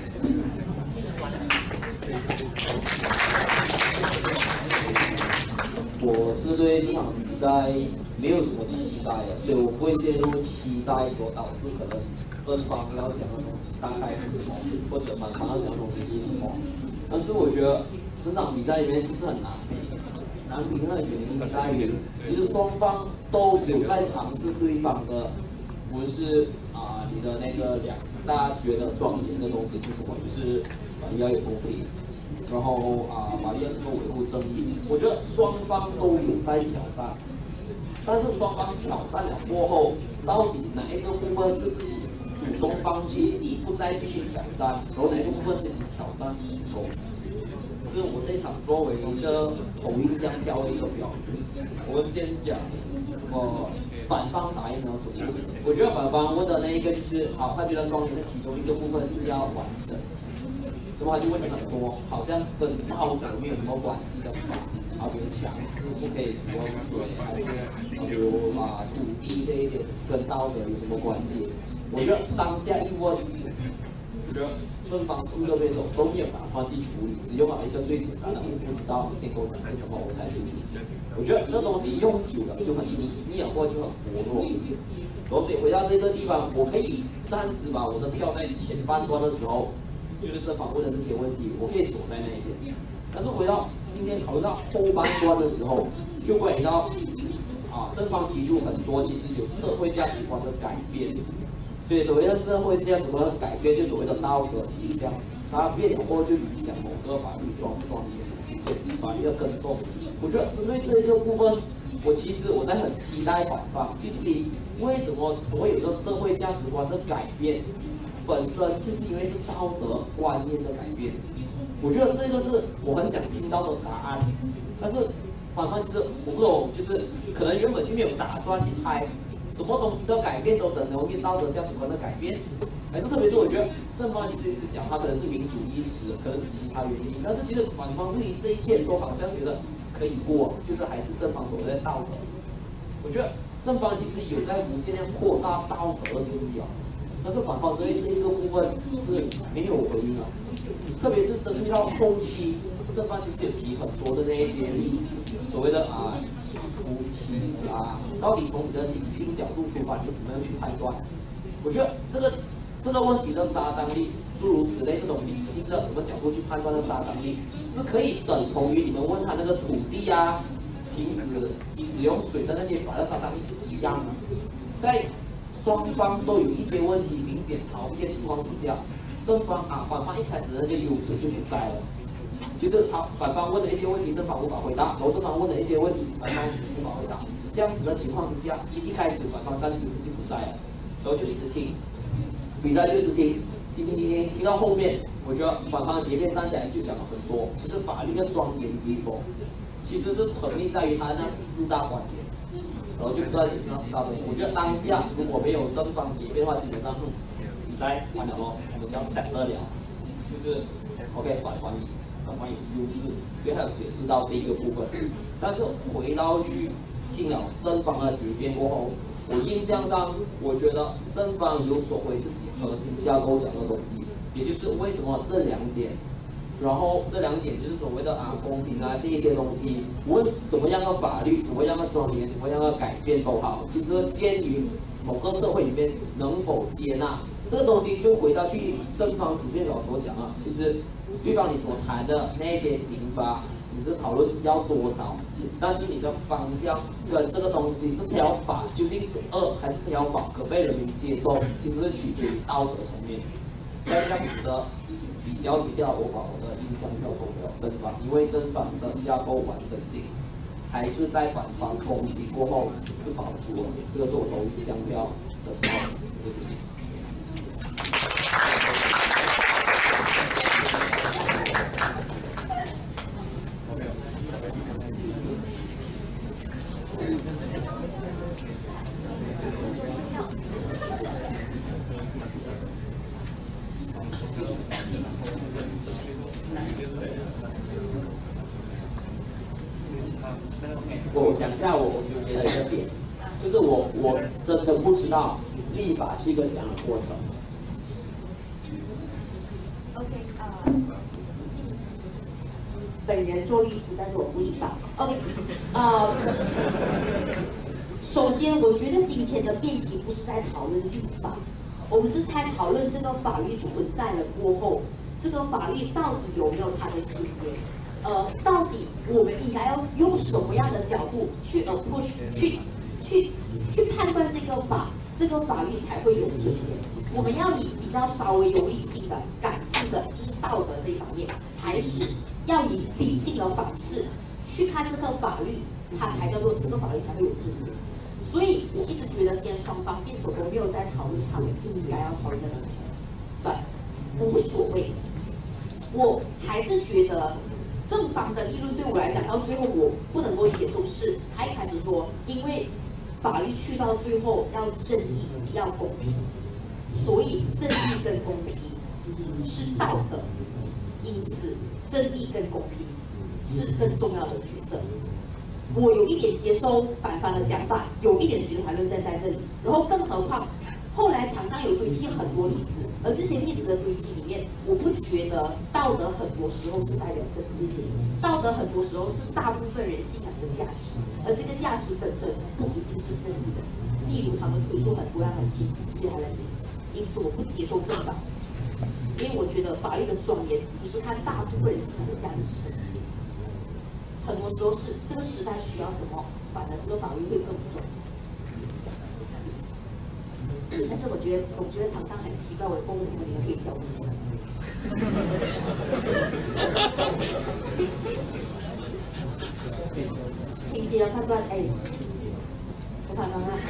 我是对这场比赛没有什么期待的，所以我不会陷入期待所导致可能正方要讲的东西大概是什么，或者反方要讲的东西是什么。但是我觉得这场比赛里面就是很难评，难评的原因在于，其实双方都有在尝试对方的，无论是啊、呃、你的那个两大觉得庄严的东西是什么，就是法律要有公平。然后啊，法律能够维护正义，我觉得双方都有在挑战，但是双方挑战了过后，到底哪一个部分是自己主动放弃，不再继续挑战，然后哪一个部分是挑战成功，是我这场作为一个投印象票的一个标准。我们先讲，呃，反方打疫苗什么？我觉得反方问的那一个就是啊，他觉得庄严的其中一个部分是要完整。那么他就问你很多，好像跟道德没有什么关系的法，啊，比如强制不可以使用水，还是比如啊土地这一些跟道德有什么关系？我觉得当下一问，我觉得正方四个对手都没有打算去处理，只用了一个最简单的，我不知道你先跟我讲是什么，我才处理。我觉得那东西用久了就很腻，腻了过后就很薄弱。然后所以回到这个地方，我可以暂时把我的票在前半段的时候。就是正方问的这些问题，我可以锁在那一边。但是回到今天讨论到后半段的时候，就关于到啊正方提出很多其实有社会价值观的改变。所以所谓的社会价值观的改变，就所谓的道德倾向，它变了过后就影响某个法律庄不庄严的出现，法律的更重。我觉得针对这一个部分，我其实我在很期待反方去质疑为什么所有的社会价值观的改变。本身就是因为是道德观念的改变，我觉得这个是我很想听到的答案。但是反方其实我不懂，就是可能原本就没有打算去猜什么东西的改变都等同于道德价值观的改变，还是特别是我觉得正方其实一直讲他可能是民主意识，可能是其他原因，但是其实反方对于这一切都好像觉得可以过，就是还是正方所谓的道德。我觉得正方其实有在无限量扩大道德的力量。但是反方这一这一个部分是没有回应的，特别是针对到后期，正方其实有提很多的那一些例子，所谓的啊夫妻子啊，到底从你的理性角度出发，你怎么样去判断？我觉得这个这个问题的杀伤力，诸如此类这种理性的怎么角度去判断的杀伤力，是可以等同于你们问他那个土地啊，停止使用水的那些法律杀伤力是一样的，在。双方都有一些问题明显逃避的情况之下，正方啊反方一开始的那个优势就不在了。就是他反方问的一些问题，正方无法回答；然后正方问的一些问题，反方无法回答。这样子的情况之下，一一开始反方占优势就不在了，然后就一直听，比赛就一直听，听听听听，听到后面我觉得反方这边站起来就讲了很多，其实法律的庄严地方，其实是成立在于他那四大观点，然后就不断解释那四大观点。我觉得当下如果没有正方这边的话，基本上嗯，比赛完了咯，我们就要闪得了，就是 OK 反方赢，反方有优势，因为他有解释到这一个部分。但是回到去听了正方的解辩过后，我印象上我觉得正方有所谓自己核心架构讲的东西。也就是为什么这两点，然后这两点就是所谓的啊公平啊这一些东西，无论怎么样的法律、怎么样的庄严、怎么样的改变都好，其实鉴于某个社会里面能否接纳这个东西，就回到去正方主辩者所讲啊，其实对方你所谈的那些刑罚，你是讨论要多少，但是你的方向跟这个东西这条法究竟是恶还是这条法可被人民接受，其实是取决于道德层面。在这样子的比较之下，我把我的印象票投给了正方，因为正方的架构完整性还是在反方攻击过后是保住了，这个是我投印象票的时候的决定。我讲一下我我纠结的一个点，就是我我真的不知道立法是一个怎样的过程。 OK 啊、呃，本人做律师，但是我不立法。OK， 呃，首先我觉得今天的辩题不是在讨论立法，我们是在讨论这个法律存在了过后，这个法律到底有没有它的尊严？呃，到底我们应该要用什么样的角度去 approach 去去去判断这个法这个法律才会有尊严？我们要以比较稍微有理性的、感性的，就是道德这一方面，还是要以理性的方式去看这个法律，它才叫做这个法律才会有尊严？所以我一直觉得今天双方辩手都没有在讨论他们应该要讨论的东西，对，无所谓。我还是觉得。正方的立论对我来讲，到最后我不能够接受是，他一开始说，因为法律去到最后要正义，要公平，所以正义跟公平是道德，因此正义跟公平是更重要的角色。我有一点接受反方的讲法，有一点循环论证在这里，然后更何况。后来场上有堆砌很多例子，而这些例子的堆砌里面，我不觉得道德很多时候是代表正义，道德很多时候是大部分人信仰的价值，而这个价值本身不一定是正义的。例如他们推出很多样很清楚其他的例子，因此我不接受正法，因为我觉得法律的庄严不是看大部分人信仰的价值是什么，很多时候是这个时代需要什么，反而这个法律会更重要。但是我觉得总觉得场上很奇怪，我问为什么你们可以教我一下？清晰的判断，哎，我判断啊。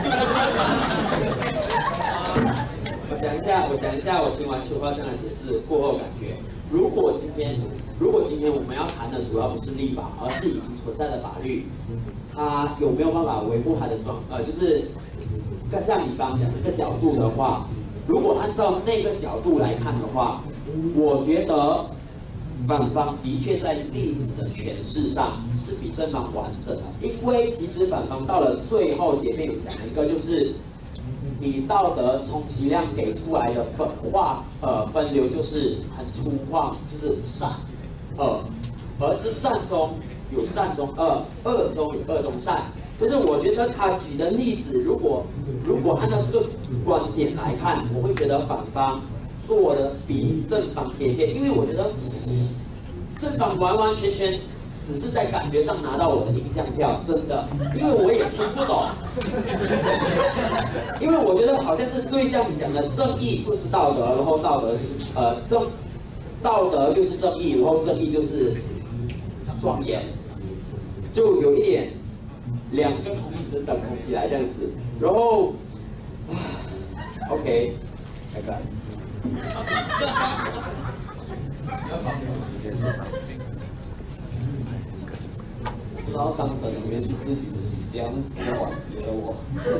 我讲一下，我讲一下，我听完邱校长的解释过后感觉，如果今天，如果今天我们要谈的主要不是立法，而是已经存在的法律，它有没有办法维护它的状，呃，就是。像你刚刚讲的那个角度的话，如果按照那个角度来看的话，我觉得反方的确在例子的诠释上是比正方完整的，因为其实反方到了最后前面有讲一个，就是你道德充其量给出来的分化呃分流就是很粗犷，就是善恶，而这善中有善中恶，恶中有恶中善。就是我觉得他举的例子，如果如果按照这个观点来看，我会觉得反方做的比正方贴切，因为我觉得正方完完全全只是在感觉上拿到我的印象票，真的，因为我也听不懂，因为我觉得好像是对像你讲的正义就是道德，然后道德就是呃正道德就是正义，然后正义就是庄严，就有一点。两个同义词等同起来这样子，然后 ，OK， 大概。 不知道章程里面是自己是这样子环节的我。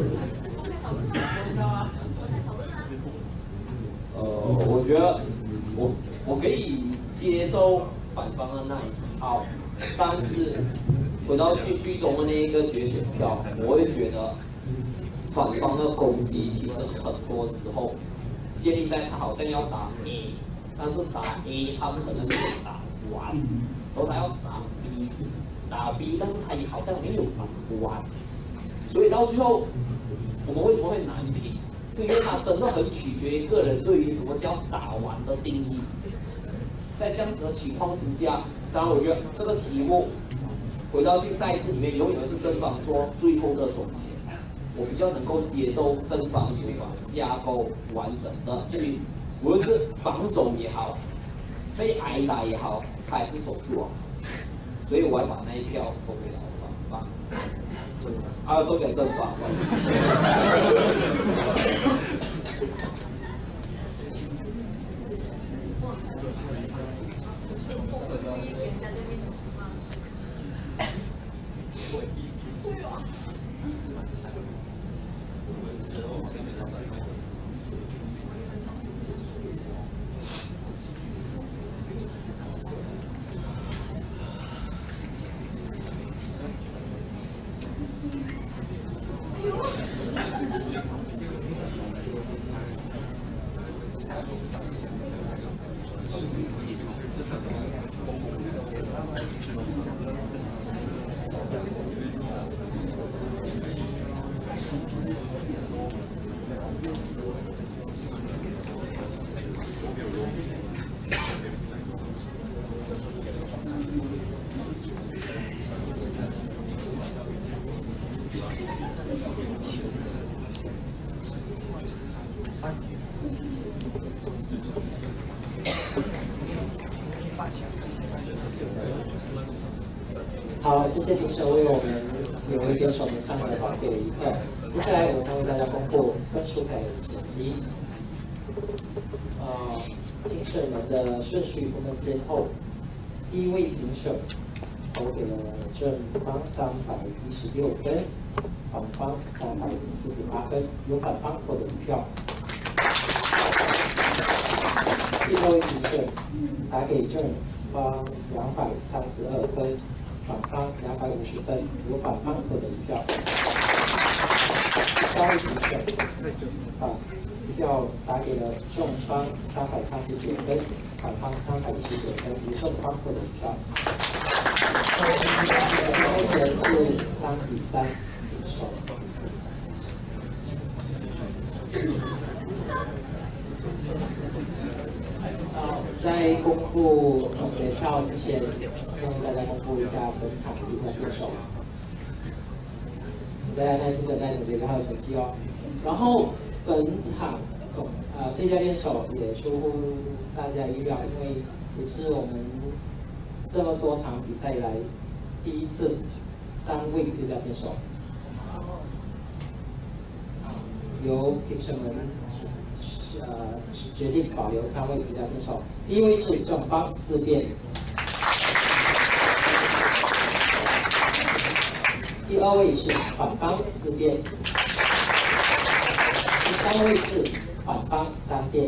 呃，我觉得我我可以接受反方的那一套，但是回到去剧中的那一个决选票，我会觉得反方的攻击其实很多时候建立在他好像要打 A， 但是打 A 他可能没有打完，然后他要打 B， 打 B， 但是他也好像没有打完，所以到最后我们为什么会难评？是因为它真的很取决于个人对于什么叫打完的定义。在这样子的情况之下，当然我觉得这个题目回到去赛制里面，永远是正方做最后的总结。我比较能够接受正方有把架构完整的去，无论是防守也好，被挨打也好，他还是守住啊。所以我要把那一票投给了反方。啊，说给正方。 好，谢谢评审为我们有位辩手们上台宝贵的一刻。接下来我将为大家公布分数的成绩。呃，评审们的顺序不分先后。第一位评审投给了正方三百一十六分，反方三百四十八分，由反方获得一票。第二位评审打给正方两百三十二分。反方两百五十分，由反方获得一票。第三位评审把一票打给了正方三百三十九分，反方三百一十九分，由正方获得一票。目前是三比三平手。好，在公布总结票之前，先为大家公布一下本场最佳辩手，请大家耐心等待总结票的成绩哦。然后本场总呃最佳辩手也出乎大家意料，因为也是我们这么多场比赛以来第一次三位最佳辩手，由评审们呃决定保留三位最佳辩手。第一位是正方四辩。第二位是反方四辩，第三位是反方三辩。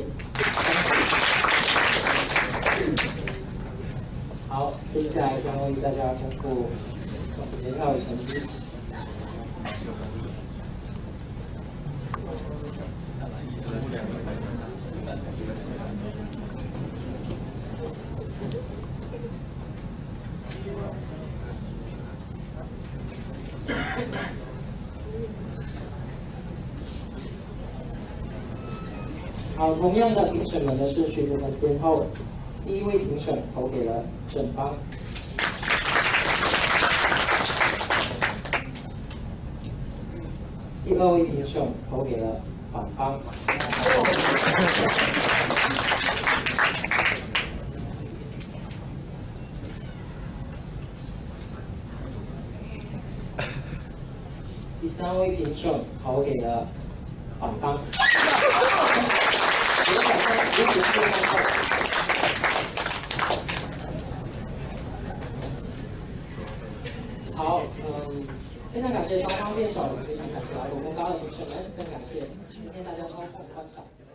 好，接下来将为大家公布总结票的成绩。好，同样的评审们的顺序不分先后。第一位评审投给了正方，第二位评审投给了反方，第三位评审投给了反方。 好，嗯，非常感谢双方辩手，非常感谢来国公高的同学们，非常感谢今天大家抽空观赏。